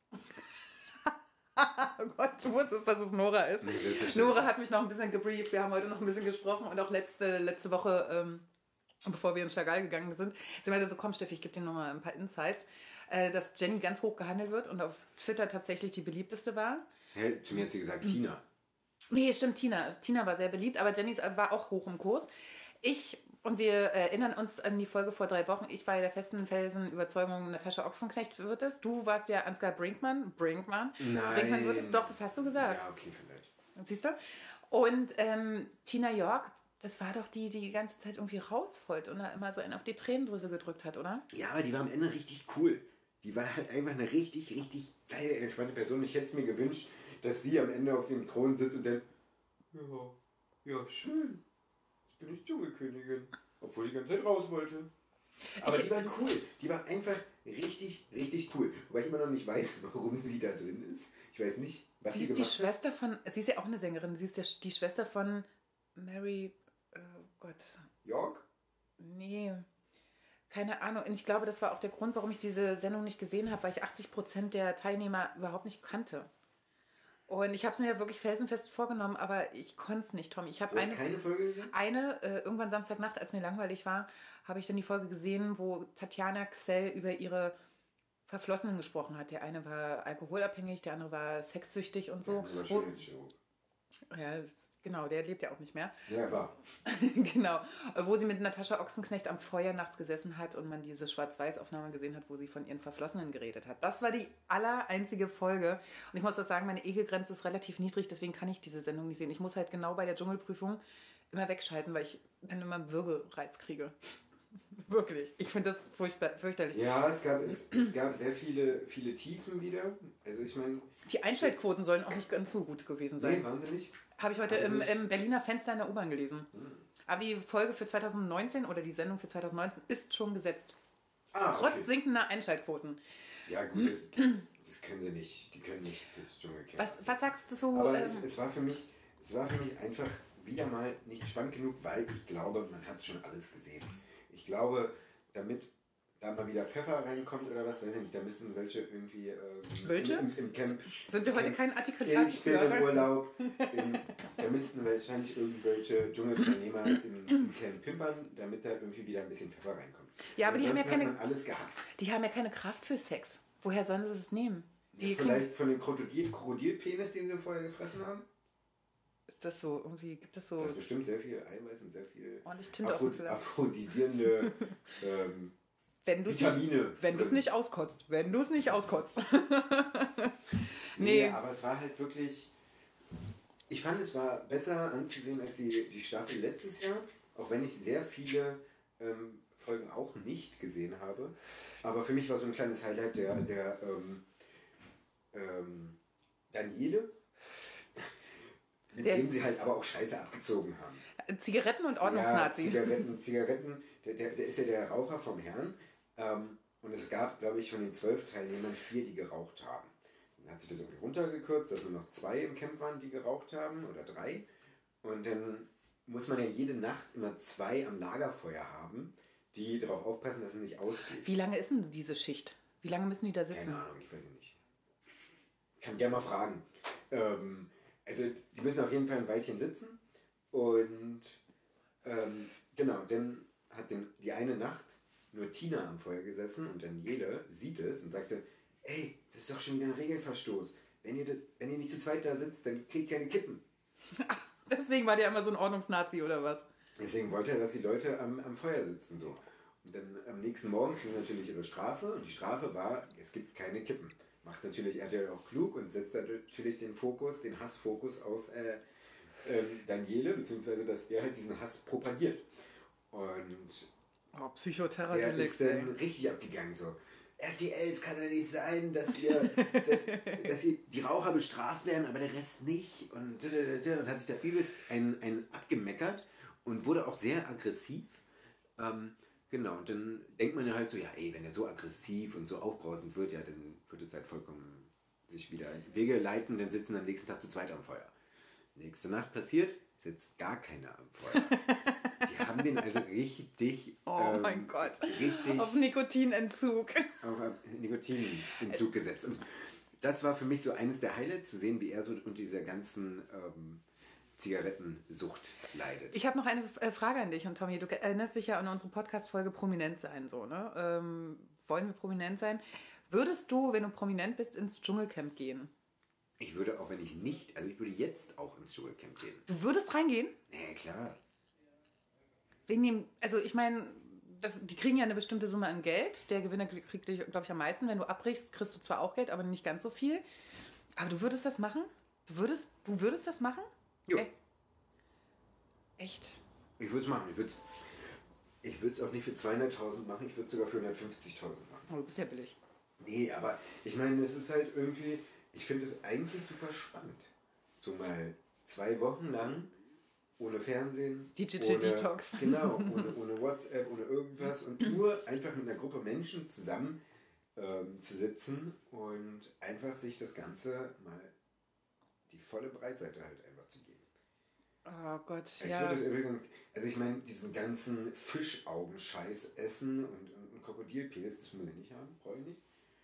Oh Gott, du wusstest, dass es Nora ist.
Nee,
Nora hat mich noch ein bisschen gebrieft. Wir haben heute noch ein bisschen gesprochen und auch letzte Woche, bevor wir in Chagall gegangen sind, sie meinte so, komm Steffi, ich gebe dir noch mal ein paar Insights, dass Jenny ganz hoch gehandelt wird und auf Twitter tatsächlich die beliebteste war.
Hä, zu mir hat sie gesagt, Tina.
Nee, stimmt, Tina. Tina war sehr beliebt, aber Jenny war auch hoch im Kurs. Und wir erinnern uns an die Folge vor 3 Wochen. Ich war ja der festen Felsenüberzeugung, Natascha Ochsenknecht wird es. Du warst ja Ansgar Brinkmann.
Nein.
Brinkmann wird es. Doch, das hast du gesagt.
Ja, okay, vielleicht.
Siehst du? Und Tina York, das war doch die ganze Zeit irgendwie raus wollte und da immer so einen auf die Tränendrüse gedrückt hat, oder?
Ja, aber die war am Ende richtig cool. Die war halt einfach eine richtig, richtig geile, entspannte Person. Ich hätte es mir gewünscht, dass sie am Ende auf dem Thron sitzt und dann, ja, schön. Jetzt bin ich Dschungelkönigin. Obwohl ich die ganze Zeit raus wollte. Aber die war cool. Die war einfach richtig, richtig cool. Wobei ich immer noch nicht weiß, warum sie da drin ist. Ich weiß nicht, was sie gemacht hat.
Sie ist ja auch eine Sängerin. Sie ist die Schwester von Mary,
York?
Nee, keine Ahnung. Und ich glaube, das war auch der Grund, warum ich diese Sendung nicht gesehen habe, weil ich 80% der Teilnehmer überhaupt nicht kannte. Und ich habe es mir ja wirklich felsenfest vorgenommen, aber ich konnte es nicht, Tommy. Ich habe
keine Folge gesehen?
Irgendwann Samstagnacht, als mir langweilig war, habe ich dann die Folge gesehen, wo Tatjana Ksell über ihre Verflossenen gesprochen hat. Der eine war alkoholabhängig, der andere war sexsüchtig und so. Ja, genau, der lebt ja auch nicht mehr.
Ja, war.
Genau, wo sie mit Natascha Ochsenknecht am Feuer nachts gesessen hat und man diese Schwarz-Weiß-Aufnahme gesehen hat, wo sie von ihren Verflossenen geredet hat. Das war die einzige Folge. Und ich muss auch sagen, meine Ekelgrenze ist relativ niedrig, deswegen kann ich diese Sendung nicht sehen. Ich muss halt genau bei der Dschungelprüfung immer wegschalten, weil ich dann immer einen Würgereiz kriege. Wirklich. Ich finde das fürchterlich.
Ja, es gab sehr viele Tiefen wieder. Also ich meine...
Die Einschaltquoten sollen auch nicht ganz so gut gewesen sein.
Nee, wahnsinnig.
Habe ich heute im Berliner Fenster in der U-Bahn gelesen. Aber die Folge für 2019 oder die Sendung für 2019 ist schon gesetzt. Trotz sinkender Einschaltquoten.
Ja gut, das können sie nicht. Die können nicht das Dschungelcamp.
Was sagst du so?
Aber es war für mich einfach wieder mal nicht spannend genug, weil ich glaube, man hat schon alles gesehen. Ich glaube, damit da mal wieder Pfeffer reinkommt oder was, weiß ich nicht, da müssen welche irgendwie
welche?
Im Camp.
Sind wir heute kein
Ich bin im Urlaub. Da müssten wahrscheinlich irgendwelche Dschungelteilnehmer im Camp pimpern, damit da irgendwie wieder ein bisschen Pfeffer reinkommt.
Ja, aber die haben ja keine.
Hat man alles gehabt.
Die haben ja keine Kraft für Sex. Woher sollen sie es nehmen?
Vielleicht von dem Krokodilpenis, den sie vorher gefressen haben?
Ist das so? Irgendwie gibt es so.
Da ist bestimmt sehr viel Eiweiß und sehr viel
aphrodisierende
Vitamine.
Wenn du es nicht auskotzt. Wenn du es nicht auskotzt.
Nee, aber es war halt wirklich. Ich fand, es war besser anzusehen als die Staffel letztes Jahr, auch wenn ich sehr viele Folgen auch nicht gesehen habe. Aber für mich war so ein kleines Highlight der Daniele, mit dem sie halt aber auch Scheiße abgezogen haben.
Zigaretten und Ordnungsnazi.
Ja, Zigaretten. Der ist ja der Raucher vom Herrn. Und es gab, glaube ich, von den 12 Teilnehmern 4, die geraucht haben. Dann hat sich das irgendwie runtergekürzt, dass nur noch 2 im Camp waren, die geraucht haben, oder 3. Und dann muss man ja jede Nacht immer 2 am Lagerfeuer haben, die darauf aufpassen, dass es nicht ausgeht.
Wie lange ist denn diese Schicht? Wie lange müssen die da sitzen?
Keine Ahnung, ich weiß nicht. Kann gerne mal fragen. Also die müssen auf jeden Fall ein Weilchen sitzen. Und genau, dann hat die eine Nacht nur Tina am Feuer gesessen und Daniele sieht es und sagte, ey, das ist doch schon wieder ein Regelverstoß. Wenn ihr nicht zu zweit da sitzt, dann kriegt ihr keine Kippen.
Deswegen war der immer so ein Ordnungsnazi oder was?
Deswegen wollte er, dass die Leute am Feuer sitzen. So. Und dann am nächsten Morgen kriegen sie natürlich ihre Strafe und die Strafe war, es gibt keine Kippen. Macht natürlich RTL auch klug und setzt dann natürlich den Hassfokus auf Daniele, beziehungsweise dass er halt diesen Hass propagiert. Und
Psychoterror
der ist dann richtig abgegangen so. RTL, es kann ja nicht sein, dass die Raucher bestraft werden, aber der Rest nicht. Und hat sich da übelst einen abgemeckert und wurde auch sehr aggressiv. Genau, und dann denkt man ja halt so, ja ey, wenn er so aggressiv und so aufbrausend wird, ja, dann wird es halt vollkommen sich wieder in Wege leiten, dann sitzen am nächsten Tag zu zweit am Feuer. Nächste Nacht passiert, sitzt gar keiner am Feuer. Die haben den also richtig...
Oh mein Gott.
Richtig
auf Nikotinentzug.
Auf Nikotinentzug gesetzt. Und das war für mich so eines der Highlights, zu sehen, wie er so unter dieser ganzen Zigarettensucht leidet.
Ich habe noch eine Frage an dich und Tommy. Du erinnerst dich ja an unsere Podcast-Folge Prominent sein, so, ne? Wollen wir prominent sein? Würdest du, wenn du prominent bist, ins Dschungelcamp gehen?
Ich würde auch, wenn ich nicht, also ich würde jetzt auch ins Dschungelcamp gehen.
Du würdest reingehen?
Nee, klar.
Wegen dem, also ich meine, die kriegen ja eine bestimmte Summe an Geld. Der Gewinner kriegt, glaube ich, am meisten. Wenn du abbrichst, kriegst du zwar auch Geld, aber nicht ganz so viel. Aber du würdest das machen? Du würdest das machen?
Jo.
Echt?
Ich würde es machen. Ich würde es auch nicht für 200.000 machen, ich würde es sogar für 150.000 machen.
Oh, du bist ja billig.
Nee, aber ich meine, es ist halt irgendwie, ich finde es eigentlich super spannend. So mal 2 Wochen lang ohne Fernsehen,
Digital Detox.
Genau, ohne WhatsApp, ohne irgendwas und nur einfach mit einer Gruppe Menschen zusammen zu sitzen und einfach sich das Ganze mal die volle Breitseite halt einfach zu geben.
Oh Gott,
ich würde das übrigens, also ich meine, diesen ganzen Fischaugenscheiß essen und Krokodilpenis, das muss ich nicht haben, brauche ich nicht.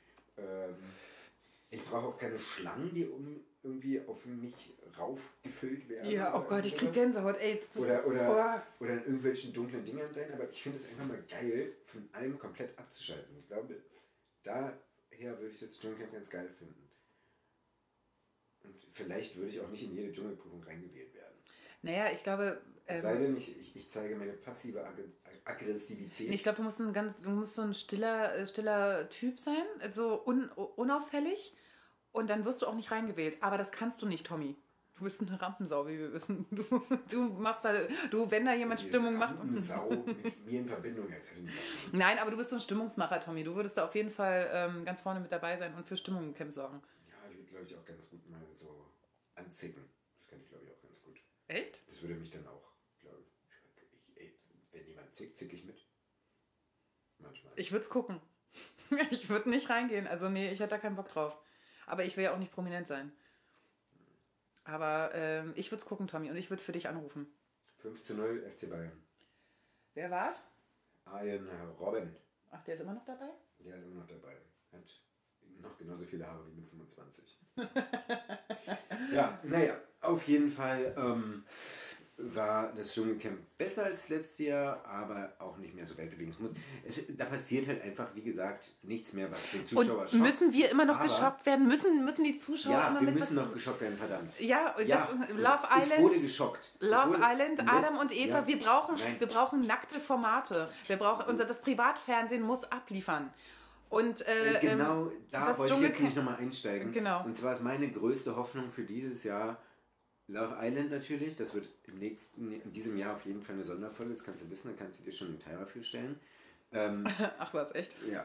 Ich brauche auch keine Schlangen, die irgendwie auf mich raufgefüllt werden.
Ja, oh Gott, ich krieg Gänsehaut, ey.
Oder in irgendwelchen dunklen Dingern sein, aber ich finde es einfach mal geil, von allem komplett abzuschalten. Ich glaube, daher würde ich jetzt Dschungelcamp ganz geil finden. Und vielleicht würde ich auch nicht in jede Dschungelprüfung reingewählt werden.
Naja, ich glaube...
Es sei denn, ich zeige meine passive Aggressivität.
Ich glaube, du musst so ein stiller Typ sein, so unauffällig, und dann wirst du auch nicht reingewählt. Aber das kannst du nicht, Tommy. Du bist eine Rampensau, wie wir wissen. Du machst da, wenn da jemand Stimmung macht...
Rampensau mit mir in Verbindung.
Nein, aber du bist so ein Stimmungsmacher, Tommy. Du würdest da auf jeden Fall ganz vorne mit dabei sein und für Stimmung im Camp sorgen.
Ja, ich würde, glaube ich, auch ganz gut mal so anzicken. Das kann ich, glaube ich, auch ganz gut.
Echt?
Das würde mich dann auch, glaube ich, wenn jemand zickt, zicke ich mit. Manchmal.
Ich würde es gucken. Ich würde nicht reingehen. Also nee, ich hätte da keinen Bock drauf. Aber ich will ja auch nicht prominent sein. Aber ich würde es gucken, Tommy. Und ich würde für dich anrufen.
5:0 FC Bayern.
Wer war's?
Arjen Robben.
Ach, der ist immer noch dabei?
Der ist immer noch dabei. Hat noch genauso viele Haare wie mit 25. Ja, naja, auf jeden Fall war das Dschungelcamp besser als letztes Jahr, aber auch nicht mehr so weltbewegend. Da passiert halt einfach, wie gesagt, nichts mehr, was den Zuschauer schockt.
Müssen wir immer noch geschockt werden? Müssen die Zuschauer
ja,
immer
wir müssen noch geschockt werden, verdammt.
Ja,
ja,
Love Island.
Ich wurde geschockt.
Love Island, Adam und Eva,
ja,
wir brauchen nackte Formate. Das Privatfernsehen muss abliefern. Und,
genau da wollte ich jetzt nicht nochmal einsteigen.
Genau.
Und zwar ist meine größte Hoffnung für dieses Jahr Love Island natürlich. Das wird in diesem Jahr auf jeden Fall eine Sonderfolge. Das kannst du wissen, da kannst du dir schon einen Timer für stellen.
Ach was, echt?
Ja.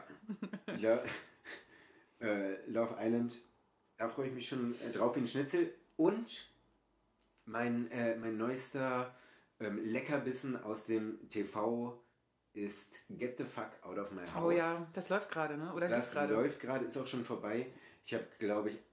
Love Island, da freue ich mich schon drauf wie ein Schnitzel. Und mein neuester Leckerbissen aus dem TV ist Get the Fuck Out of My House.
Oh ja, das läuft gerade, ne? Oder
das läuft gerade, ist auch schon vorbei. Ich habe, glaube ich,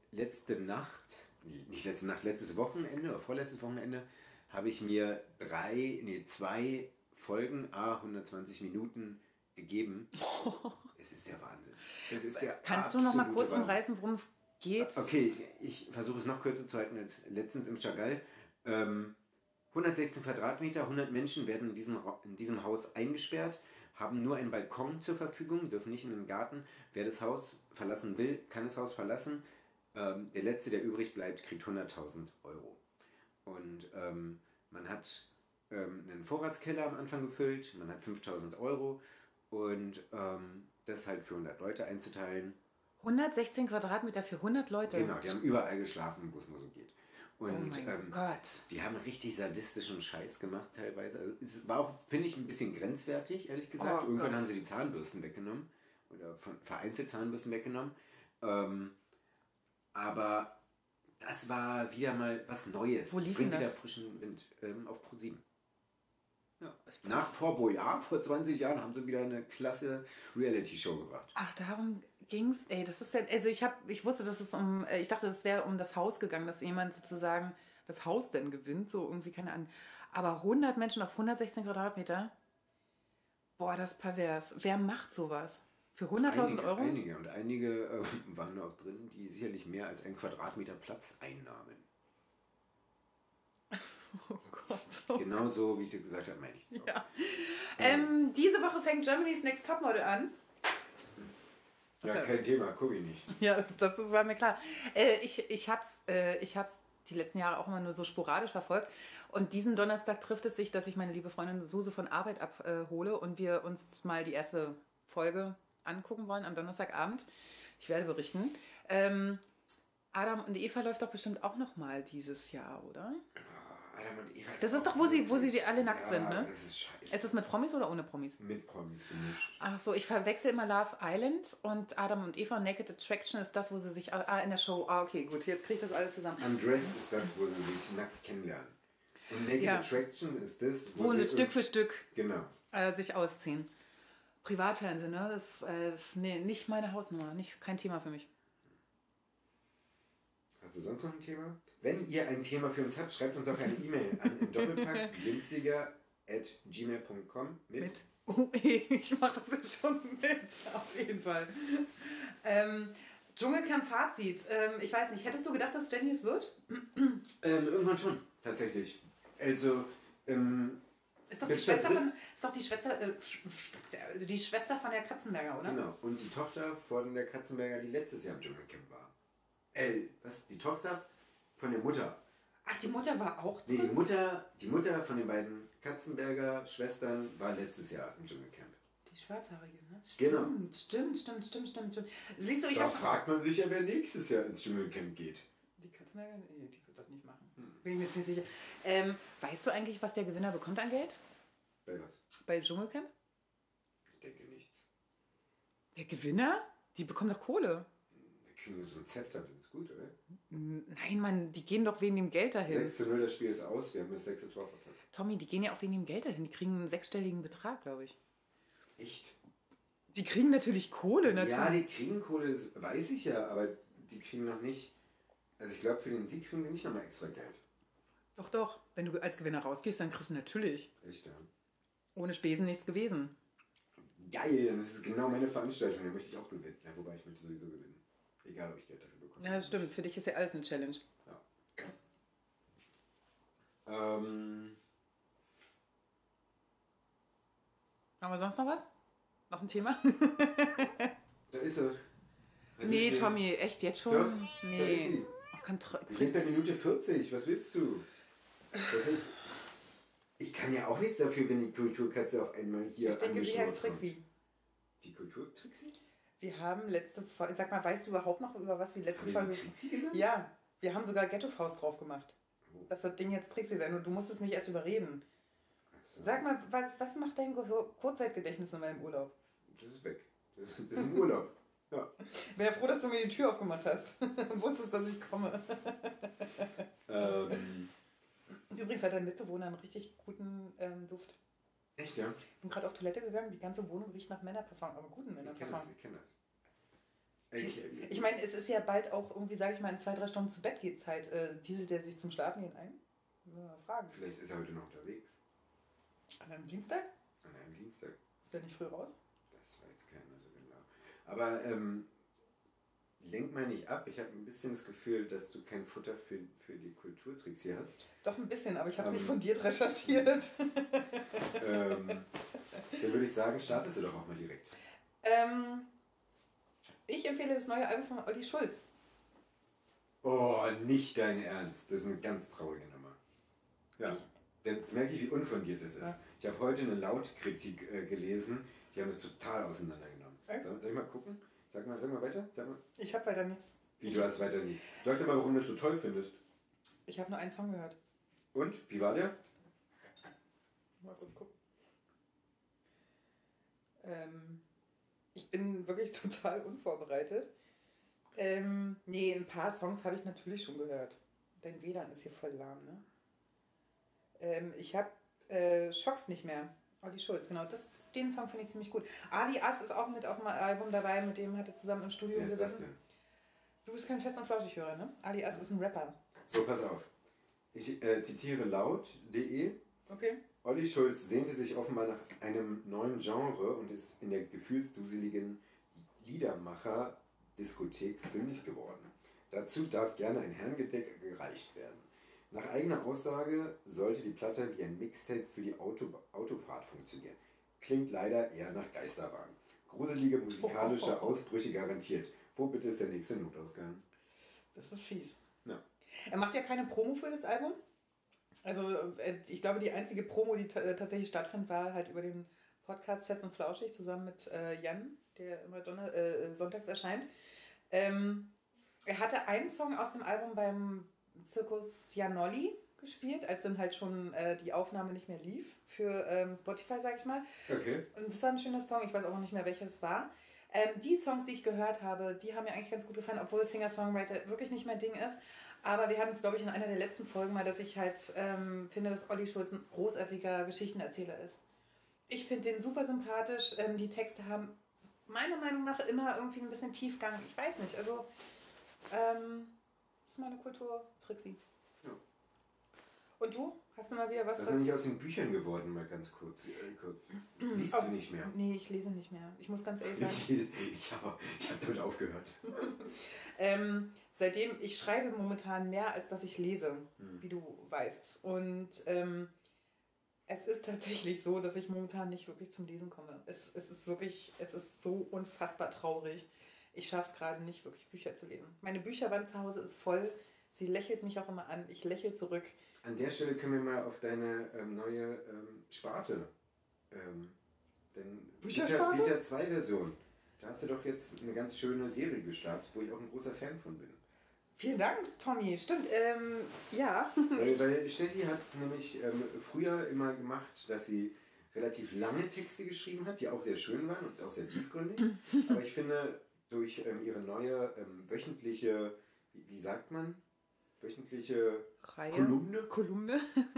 letztes Wochenende oder vorletztes Wochenende habe ich mir 2 Folgen, 120 Minuten gegeben. Es ist der Wahnsinn. Es ist der
Kannst du noch mal kurz umreißen, worum es geht?
Okay, ich versuche es noch kürzer zu halten als letztens im Chagall. 116 Quadratmeter, 100 Menschen werden in diesem Haus eingesperrt, haben nur einen Balkon zur Verfügung, dürfen nicht in den Garten. Wer das Haus verlassen will, kann das Haus verlassen. Der Letzte, der übrig bleibt, kriegt 100.000 Euro. Und man hat einen Vorratskeller am Anfang gefüllt, man hat 5.000 Euro und das halt für 100 Leute einzuteilen.
116 Quadratmeter für 100 Leute?
Genau, die haben überall geschlafen, wo es nur so geht. Und
oh mein Gott.
Die haben richtig sadistischen Scheiß gemacht teilweise. Also es war auch, finde ich, ein bisschen grenzwertig, ehrlich gesagt. Irgendwann haben sie die Zahnbürsten weggenommen. Oder vereinzelt Zahnbürsten weggenommen. Aber das war wieder mal was Neues.
Wo
das
lief
bringt
das?
wieder frischen Wind auf ProSieben. Ja. Nach Fort Boyard, vor 20 Jahren, haben sie wieder eine klasse Reality-Show gebracht.
Ach, darum ging's. Ey, das ist ja, also ich wusste, dass es ich dachte, es wäre um das Haus gegangen, dass jemand sozusagen das Haus denn gewinnt, so irgendwie, keine Ahnung. Aber 100 Menschen auf 116 Quadratmeter? Boah, das ist pervers. Wer macht sowas? Für 100.000 Euro?
Einige. Und einige waren auch drin, die sicherlich mehr als 1 Quadratmeter Platz einnahmen.
Oh Gott. Oh.
Genau so, wie ich dir gesagt habe, meine ich das auch.
Ja. Diese Woche fängt Germany's Next Topmodel an.
Ja, kein Thema, gucke ich nicht.
Ja, war mir klar. Ich hab's die letzten Jahre auch immer nur so sporadisch verfolgt. Und diesen Donnerstag trifft es sich, dass ich meine liebe Freundin Suse von Arbeit abhole und wir uns mal die erste Folge angucken wollen am Donnerstagabend. Ich werde berichten. Adam und Eva läuft doch bestimmt auch noch mal dieses Jahr, oder?
Adam und Eva.
Das ist doch, wo sie alle nackt sind, ne?
Das ist scheiße.
Ist das mit Promis oder ohne Promis?
Mit Promis gemischt.
Ach so, ich verwechsel immer Love Island und Adam und Eva. Naked Attraction ist das, wo sie sich in der Show. Okay, gut, jetzt kriege ich das alles zusammen.
Undressed ist das, wo sie sich nackt kennenlernen. Und Naked Attraction ist das,
wo sie Stück für Stück sich ausziehen. Privatfernsehen, ne? Das nee, nicht meine Hausnummer, kein Thema für mich.
Hast du sonst noch ein Thema? Wenn ihr ein Thema für uns habt, schreibt uns auch eine E-Mail an im Doppelpack günstiger@gmail.com mit.
Ich mache das jetzt schon mit, auf jeden Fall. Dschungelcamp-Fazit. Ich weiß nicht, hättest du gedacht, dass Jenny es wird?
Irgendwann schon, tatsächlich. Also,
ist doch die Schwester von der Katzenberger, oder?
Genau, und die Tochter von der Katzenberger, die letztes Jahr im Dschungelcamp war. Die Tochter von der Mutter.
Ach, die Mutter war auch
drin? Nee, die Mutter von den beiden Katzenberger Schwestern war letztes Jahr im Dschungelcamp.
Die Schwarzhaarige, ne?
Genau.
Stimmt. Siehst du,
da fragt man sich ja, wer nächstes Jahr ins Dschungelcamp geht.
Die Katzenberger? Nee, die wird das nicht machen. Bin ich mir jetzt nicht sicher. Weißt du eigentlich, was der Gewinner bekommt an Geld?
Bei was?
Bei Dschungelcamp?
Ich denke nichts.
Der Gewinner? Die bekommen doch Kohle.
Kriegen wir so ein Zepter, das ist gut, oder?
Nein, Mann, die gehen doch wegen dem Geld dahin.
6:0, das Spiel ist aus, wir haben das 6 Tor verpasst.
Tommy, die gehen ja auch wegen dem Geld dahin. Die kriegen einen 6-stelligen Betrag, glaube ich.
Echt?
Die kriegen natürlich Kohle, natürlich.
Ja, die kriegen Kohle, das weiß ich ja, aber die kriegen noch nicht. Also ich glaube, für den Sieg kriegen sie nicht nochmal extra Geld.
Doch. Wenn du als Gewinner rausgehst, dann kriegst du natürlich.
Echt, ja.
Ohne Spesen nichts gewesen.
geil, das ist genau meine Veranstaltung, da möchte ich auch gewinnen. Ja, wobei ich möchte sowieso gewinnen. Egal, ob ich Geld dafür bekomme.
Ja, das stimmt. Für dich ist ja alles eine Challenge.
Ja.
Haben wir sonst noch was? Noch ein Thema?
Da ist sie.
Nee, Tommy, echt jetzt schon?
Doch,
nee.
da ist sie. Wir sind bei Minute 40, was willst du? Das ist... Ich kann ja auch nichts dafür, wenn die Kulturkatze auf einmal hier
Ich denke, sie heißt
angeschnurrt kommt.
Trixie.
Die Kulturtrixie?
Wir haben letzte Folge... Sag mal, weißt du überhaupt noch über was wir letzte
Haben wir
Folge...
sie Trixie genannt?
Ja, wir haben sogar Ghetto-Faust drauf gemacht.
Oh.
Dass das Ding jetzt Trixie sein und du musstest mich erst überreden.
Ach so.
Sag mal, was macht dein Kurzzeitgedächtnis in meinem Urlaub?
Das ist weg. Das ist im Urlaub. Ja.
Ich bin ja froh, dass du mir die Tür aufgemacht hast und wusstest, dass ich komme. Übrigens hat dein Mitbewohner einen richtig guten Duft.
Echt, ja?
Ich bin gerade auf Toilette gegangen, die ganze Wohnung riecht nach Männerparfum, aber guten Männerparfum.
Ich kenne das.
Ich meine, es ist ja bald auch irgendwie, sage ich mal, in 2-3 Stunden zu Bett geht Zeit. Dieselt der sich zum Schlafen gehen ein? Mal fragen.
Vielleicht ist er heute noch unterwegs.
An einem Dienstag?
An einem Dienstag.
Ist er nicht früh raus?
Das weiß keiner so genau. Aber lenk mal nicht ab. Ich habe ein bisschen das Gefühl, dass du kein Futter für die Kulturtricks hier hast.
Doch ein bisschen, aber ich habe es nicht fundiert recherchiert.
Dann würde ich sagen, startest du doch auch mal direkt.
Ich empfehle das neue Album von Olli Schulz.
Oh, nicht dein Ernst. Das ist eine ganz traurige Nummer. Ja, jetzt merke ich, wie unfundiert das ist.
Ja.
Ich habe heute eine Lautkritik gelesen. Die haben es total auseinandergenommen. Soll ich mal gucken? Sag mal weiter. Sag mal.
Ich habe weiter nichts.
Wie, du hast weiter nichts? Sag dir mal, warum du das so toll findest.
Ich habe nur einen Song gehört.
Und? Wie war der?
Mal kurz gucken. Ich bin wirklich total unvorbereitet. Nee, ein paar Songs habe ich natürlich schon gehört. Dein WLAN ist hier voll lahm, ne? Ich habe Schocks nicht mehr. Olli Schulz, genau. Den Song finde ich ziemlich gut. Ali As ist auch mit auf dem Album dabei, mit dem hat er zusammen im Studio
Wer ist das
gesessen.
denn?
Du bist kein Fest- und Flauschig-Hörer, ne? Ali As ist ein Rapper.
So, pass auf. Ich zitiere laut.de.
Okay.
Olli Schulz sehnte sich offenbar nach einem neuen Genre und ist in der gefühlsduseligen Liedermacher-Diskothek fündig geworden. Dazu darf gerne ein Herrengedeck gereicht werden. Nach eigener Aussage sollte die Platte wie ein Mixtape für die Autofahrt funktionieren. Klingt leider eher nach Geisterbahn. Gruselige musikalische Ausbrüche garantiert. Wo bitte ist der nächste Notausgang?
Das ist fies.
Ja.
Er macht ja keine Promo für das Album. Also ich glaube, die einzige Promo, die tatsächlich stattfand, war halt über den Podcast Fest und Flauschig zusammen mit Jan, der immer sonntags erscheint. Er hatte einen Song aus dem Album beim Zirkus Janolli gespielt, als dann halt schon die Aufnahme nicht mehr lief für Spotify, sag ich mal.
Okay.
Und das war ein schöner Song, ich weiß auch nicht mehr, welcher es war. Die Songs, die ich gehört habe, die haben mir eigentlich ganz gut gefallen, obwohl Singer-Songwriter wirklich nicht mein Ding ist. Aber wir hatten es, glaube ich, in einer der letzten Folgen mal, dass ich halt finde, dass Olli Schulz ein großartiger Geschichtenerzähler ist. Ich finde den super sympathisch. Die Texte haben meiner Meinung nach immer irgendwie ein bisschen Tiefgang. Ich weiß nicht, also das ist meine Kultur, Trixie.
Ja.
Und du? Hast du mal wieder was?
Was ist nicht aus den Büchern geworden, mal ganz kurz? Liest du nicht mehr?
Nee, ich lese nicht mehr. Ich muss ganz ehrlich sagen.
Ich hab damit aufgehört.
Seitdem, ich schreibe momentan mehr, als dass ich lese, wie du weißt. Und es ist tatsächlich so, dass ich momentan nicht wirklich zum Lesen komme. Es ist so unfassbar traurig. Ich schaffe es gerade nicht, wirklich Bücher zu lesen. Meine Bücherwand zu Hause ist voll. Sie lächelt mich auch immer an. Ich lächle zurück.
An der Stelle können wir mal auf deine neue Sparte,
Büchersparte?
Beta 2 Version. Da hast du doch jetzt eine ganz schöne Serie gestartet, wo ich auch ein großer Fan von bin.
Vielen Dank, Tommy. Stimmt, ja.
Weil Steffi hat es nämlich früher immer gemacht, dass sie relativ lange Texte geschrieben hat, die auch sehr schön waren und auch sehr tiefgründig. Aber ich finde, durch ihre neue wöchentliche, wie sagt man? Wöchentliche
Reihe.
Kolumne.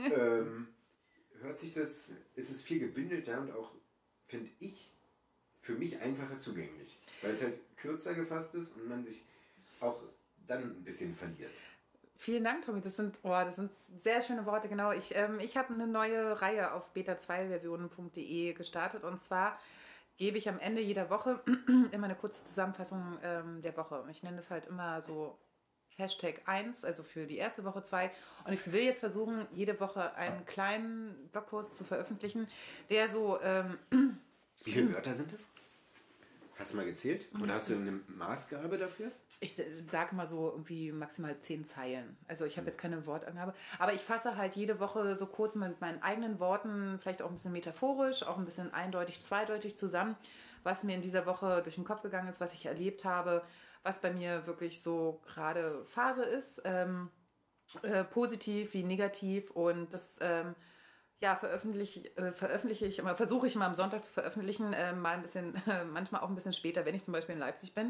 Hört sich das, ist es viel gebündelter und auch, finde ich, für mich einfacher zugänglich. Weil es halt kürzer gefasst ist und man sich auch dann ein bisschen verliert.
Vielen Dank, Tommy. Das sind sehr schöne Worte. Genau, ich habe eine neue Reihe auf beta2versionen.de gestartet. Und zwar gebe ich am Ende jeder Woche immer eine kurze Zusammenfassung der Woche. Ich nenne das halt immer so Hashtag 1, also für die erste Woche 2. Und ich will jetzt versuchen, jede Woche einen kleinen Blogpost zu veröffentlichen, der so...
Wie viele Wörter sind das? Hast du mal gezählt? Oder hast du eine Maßgabe dafür?
Ich sage mal so irgendwie maximal 10 Zeilen. Also ich habe jetzt keine Wortangabe. Aber ich fasse halt jede Woche so kurz mit meinen eigenen Worten, vielleicht auch ein bisschen metaphorisch, auch ein bisschen eindeutig, zweideutig zusammen, was mir in dieser Woche durch den Kopf gegangen ist, was ich erlebt habe, was bei mir wirklich so gerade Phase ist. Positiv wie negativ. Und das... veröffentliche ich immer, versuche ich immer am Sonntag zu veröffentlichen, mal ein bisschen, manchmal auch ein bisschen später, wenn ich zum Beispiel in Leipzig bin.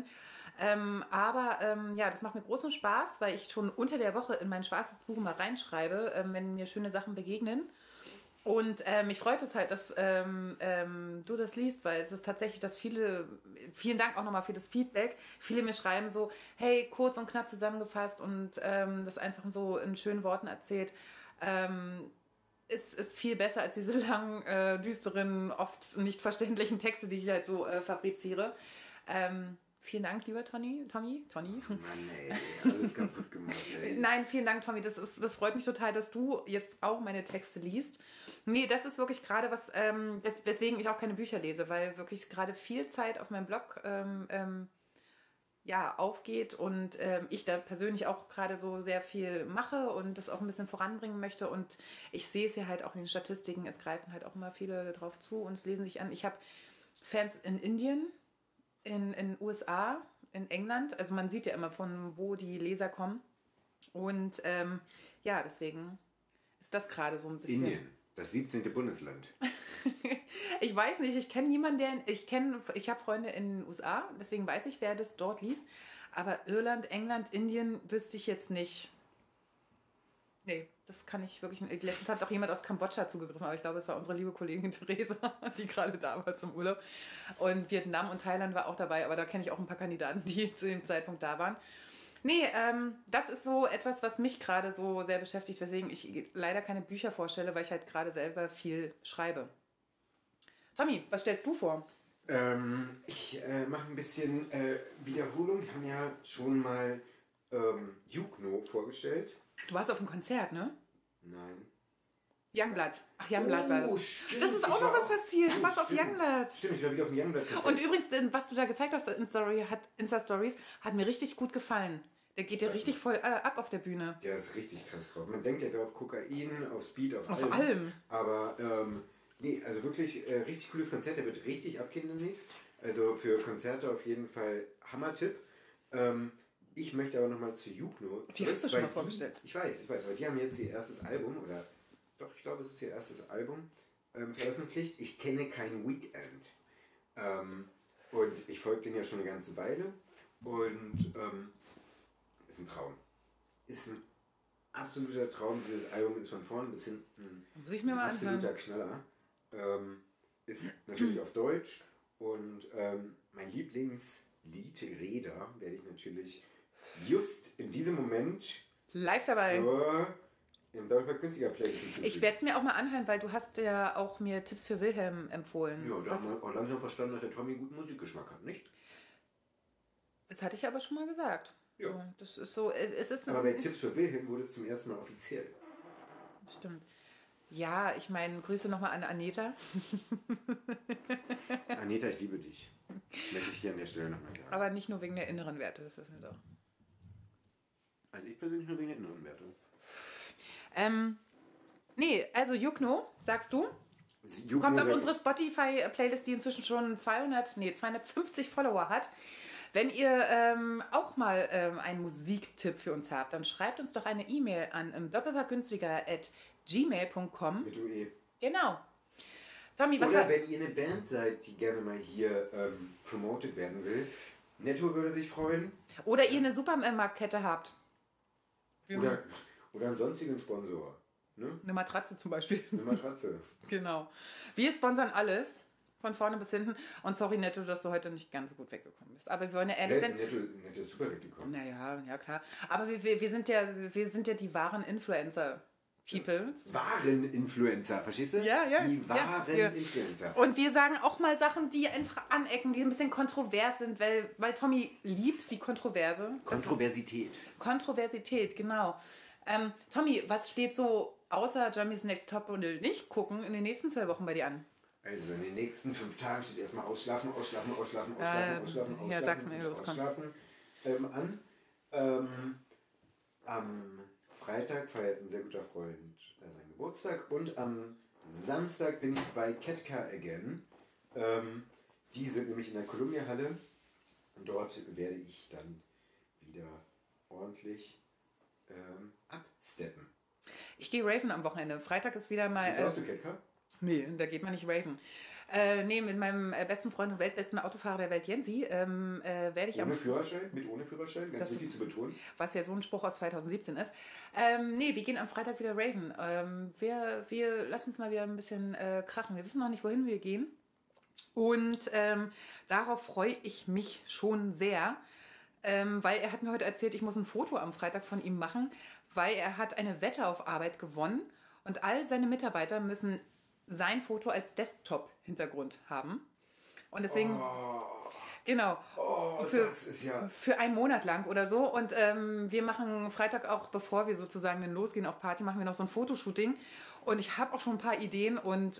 Das macht mir großen Spaß, weil ich schon unter der Woche in mein schwarzes Buch mal reinschreibe, wenn mir schöne Sachen begegnen. Und mich freut es halt, dass du das liest, weil es ist tatsächlich, dass vielen Dank auch nochmal für das Feedback, viele mir schreiben so, hey, kurz und knapp zusammengefasst und das einfach so in schönen Worten erzählt. Ist viel besser als diese langen, düsteren, oft nicht verständlichen Texte, die ich halt so fabriziere. Vielen Dank, lieber Tommy. Mann,
ey, alles kaputt gemacht, ey.
Nein, vielen Dank, Tommy. Das freut mich total, dass du jetzt auch meine Texte liest. Nee, das ist wirklich gerade was, weswegen ich auch keine Bücher lese, weil wirklich gerade viel Zeit auf meinem Blog aufgeht und ich da persönlich auch gerade so sehr viel mache und das auch ein bisschen voranbringen möchte und ich sehe es ja halt auch in den Statistiken, es greifen halt auch immer viele drauf zu und es lesen sich an. Ich habe Fans in Indien, in USA, in England, also man sieht ja immer, von wo die Leser kommen und deswegen ist das gerade so ein bisschen...
Indien, das 17. Bundesland.
Ich weiß nicht, ich kenne niemanden, ich habe Freunde in den USA, deswegen weiß ich, wer das dort liest. Aber Irland, England, Indien wüsste ich jetzt nicht. Nee, das kann ich wirklich nicht. Letztens hat auch jemand aus Kambodscha zugegriffen, aber ich glaube, es war unsere liebe Kollegin Theresa, die gerade da war zum Urlaub. Und Vietnam und Thailand war auch dabei, aber da kenne ich auch ein paar Kandidaten, die zu dem Zeitpunkt da waren. Nee, das ist so etwas, was mich gerade so sehr beschäftigt, weswegen ich leider keine Bücher vorstelle, weil ich halt gerade selber viel schreibe. Tommy, was stellst du vor?
Ich mache ein bisschen Wiederholung. Wir haben ja schon mal Jugno vorgestellt.
Du warst auf einem Konzert, ne?
Nein.
Youngblood. Ach, Youngblood war das.
Stimmt.
Das ist auch noch was passiert. Du warst auf Youngblood.
Stimmt, ich war wieder auf dem Youngblood-Konzert.
Und übrigens, was du da gezeigt hast auf Insta-Stories, hat mir richtig gut gefallen. Der geht ja richtig voll ab auf der Bühne.
Der ist richtig krass drauf. Man denkt, er wäre auf Kokain, auf Speed, auf allem.
Auf allem.
Aber nee, also wirklich richtig cooles Konzert. Der wird richtig abgehen demnächst. Also für Konzerte auf jeden Fall Hammer-Tipp. Ich möchte aber nochmal zu Jugno.
Die hast du schon mal vorgestellt.
Ich weiß. Aber die haben jetzt ihr erstes Album, oder doch, ich glaube, es ist ihr erstes Album, veröffentlicht. Ich kenne kein Weekend. Und ich folge denen ja schon eine ganze Weile. Und ist ein Traum. Ist ein absoluter Traum. Dieses Album ist von vorn bis hinten
Muss ich mir mal
absoluter Knaller. Ist natürlich auf Deutsch. Und mein Lieblingslied, Räder, werde ich natürlich just in diesem Moment
live dabei
im Doppelpack günstiger Playlist hinzufügen.
Ich werde es mir auch mal anhören, weil du hast ja auch mir Tipps für Wilhelm empfohlen.
Ja, da haben wir auch langsam verstanden, dass der Tommy einen guten Musikgeschmack hat, nicht?
Das hatte ich aber schon mal gesagt.
Ja.
So, das ist so, es ist
aber bei Tipps für Wilhelm wurde es zum ersten Mal offiziell.
Stimmt. Ja, ich meine, Grüße nochmal an Aneta.
Aneta, ich liebe dich. Möchte ich hier an der Stelle nochmal sagen.
Aber nicht nur wegen der inneren Werte, das wissen wir doch.
Also ich persönlich nur wegen der inneren Werte.
Nee, also Jugno, sagst du?
Jugno
kommt auf unsere Spotify-Playlist, die inzwischen schon 250 Follower hat. Wenn ihr auch mal einen Musiktipp für uns habt, dann schreibt uns doch eine E-Mail an doppelpackgünstiger@gmail.com.
Mit UE.
Genau. Tommy, was
Oder wenn ihr eine Band seid, die gerne mal hier promoted werden will, Netto würde sich freuen.
Oder ihr eine Supermarktkette habt.
Oder einen sonstigen Sponsor. Ne?
Eine Matratze zum Beispiel.
Eine Matratze.
Genau. Wir sponsern alles. Von vorne bis hinten. Und sorry, Netto, dass du heute nicht ganz so gut weggekommen bist. Aber wir wollen ja ehrlich sein.
Netto ist super weggekommen.
Naja, ja klar. Aber wir sind ja die wahren Influencer. Peoples.
Wahren Influencer, verstehst du?
Ja.
Die wahren Influencer.
Und wir sagen auch mal Sachen, die einfach anecken, die ein bisschen kontrovers sind, weil Tommy liebt die Kontroverse. Kontroversität, genau. Tommy, was steht so außer Germany's Next Topmodel nicht gucken in den nächsten 2 Wochen bei dir an?
Also in den nächsten 5 Tagen steht erstmal ausschlafen
Ja, sag's mir, los, komm.
An. Am Freitag feiert ein sehr guter Freund seinen Geburtstag und am Samstag bin ich bei Ketka Again. Die sind nämlich in der Columbia-Halle und dort werde ich dann wieder ordentlich absteppen.
Ich gehe raven am Wochenende. Freitag ist wieder mal...
Ist auch zu Ketka?
Nee, da geht man nicht raven. Mit meinem besten Freund und weltbesten Autofahrer der Welt, Jensi, werde ich
ohne Führerschein, ganz wichtig zu betonen.
Was ja so ein Spruch aus 2017 ist. Wir gehen am Freitag wieder raven. Wir lassen uns mal wieder ein bisschen krachen. Wir wissen noch nicht, wohin wir gehen. Und darauf freue ich mich schon sehr, weil er hat mir heute erzählt, ich muss ein Foto am Freitag von ihm machen, weil er hat eine Wette auf Arbeit gewonnen und all seine Mitarbeiter müssen sein Foto als Desktop-Hintergrund haben. Und deswegen, genau, für einen Monat lang oder so. Und wir machen Freitag auch, bevor wir sozusagen dann losgehen auf Party, machen wir noch so ein Fotoshooting. Und ich habe auch schon ein paar Ideen und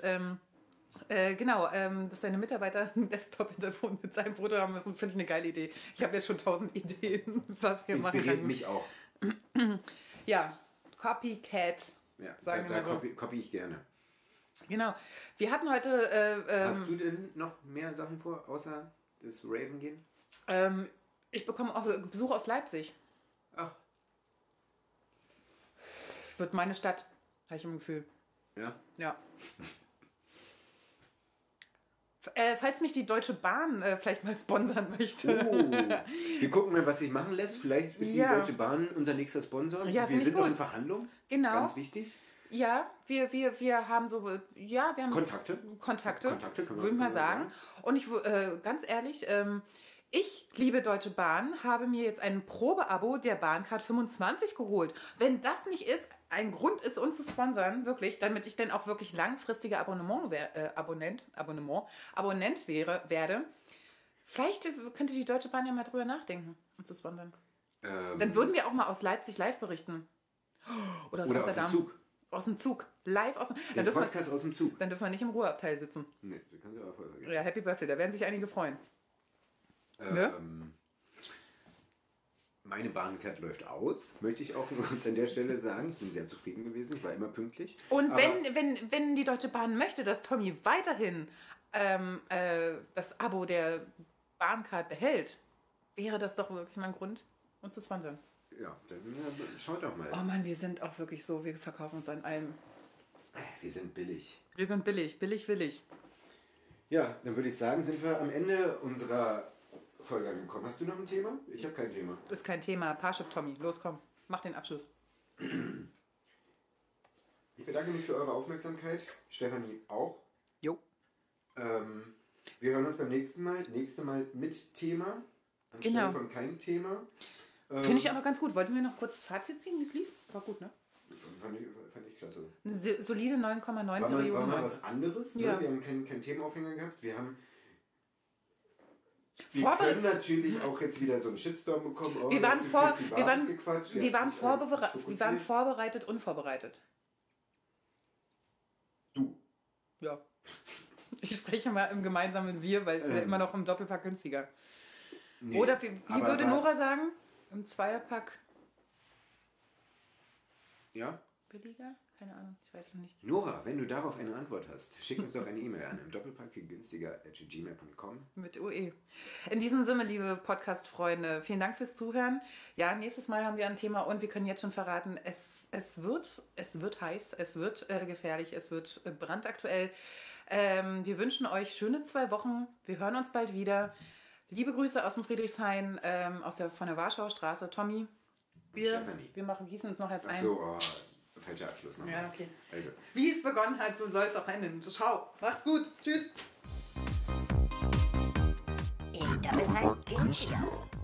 dass seine Mitarbeiter einen Desktop-Hintergrund mit seinem Foto haben müssen, finde ich eine geile Idee. Ich habe jetzt schon 1000 Ideen, was wir machen können.
Inspiriert mich auch.
Ja, Copycat.
Ja, da copy ich gerne.
Genau. Wir hatten heute...
Hast du denn noch mehr Sachen vor, außer das Raven gehen?
Ich bekomme auch Besuch aus Leipzig.
Ach.
Wird meine Stadt, habe ich im Gefühl.
Ja?
Ja. Falls mich die Deutsche Bahn vielleicht mal sponsern möchte.
Wir gucken mal, was sich machen lässt. Vielleicht ist die Deutsche Bahn unser nächster Sponsor.
Ja,
wir sind noch in Verhandlung.
Genau.
Ganz wichtig.
Ja, wir haben so, wir haben Kontakte würde ich mal sagen. Und ich, ganz ehrlich, ich, liebe Deutsche Bahn, habe mir jetzt ein Probeabo der Bahncard 25 geholt. Wenn das nicht ein Grund ist, uns zu sponsern, wirklich, damit ich dann auch wirklich langfristiger Abonnent werde, vielleicht könnte die Deutsche Bahn ja mal drüber nachdenken, uns zu sponsern. Dann würden wir auch mal aus Leipzig live berichten. Oder aus Amsterdam.
Aus dem Zug.
Aus dem Zug. Live aus dem Zug.
Der Podcast aus dem Zug.
Dann dürfen wir nicht im Ruheabteil sitzen.
Nee, das kannst du aber voll vergessen.
Ja, Happy Birthday, da werden sich einige freuen. Ne?
Meine Bahncard läuft aus, möchte ich auch kurz an der Stelle sagen. Ich bin sehr zufrieden gewesen, ich war immer pünktlich.
Und wenn die Deutsche Bahn möchte, dass Tommy weiterhin das Abo der Bahncard behält, wäre das doch wirklich mal ein Grund, uns zu sponsern.
Ja, dann schaut doch mal.
Oh Mann, wir sind auch wirklich so, wir verkaufen uns an allem.
Wir sind billig.
Wir sind billig.
Ja, dann würde ich sagen, sind wir am Ende unserer Folge angekommen. Hast du noch ein Thema? Ich habe kein Thema.
Ist kein Thema. Parship Tommy, los komm, mach den Abschluss.
Ich bedanke mich für eure Aufmerksamkeit. Stefanie auch.
Jo.
Wir hören uns beim nächsten Mal. Nächste Mal mit Thema. Anstelle von kein Thema.
Finde ich aber ganz gut. Wollten wir noch kurz das Fazit ziehen, wie es lief? War gut, ne?
Fand ich klasse.
Eine solide 9,9
War mal was anderes. Ja. Ne? Wir haben keinen Themenaufhänger gehabt. Wir können natürlich auch jetzt wieder so einen Shitstorm bekommen.
Wir waren vorbereitet, unvorbereitet.
Du.
Ja. Ich spreche mal im gemeinsamen Wir, weil es ja immer noch im Doppelpack günstiger. Nee, oder wie würde Nora sagen? Im Zweierpack.
Ja?
Billiger? Keine Ahnung, ich weiß es nicht.
Nora, wenn du darauf eine Antwort hast, schick uns doch eine E-Mail an im Doppelpack günstiger@gmail.com.
Mit UE. In diesem Sinne, liebe Podcast-Freunde, vielen Dank fürs Zuhören. Ja, nächstes Mal haben wir ein Thema und wir können jetzt schon verraten, es wird heiß, es wird gefährlich, es wird brandaktuell. Wir wünschen euch schöne 2 Wochen. Wir hören uns bald wieder. Liebe Grüße aus dem Friedrichshain, von der Warschauer Straße. Tommy, wir gießen uns noch jetzt ein.
Ach so, falscher Abschluss noch.
Ja, okay.
Also.
Wie es begonnen hat, so soll es auch enden. Ciao, macht's gut. Tschüss.
Im Doppelpack günstiger.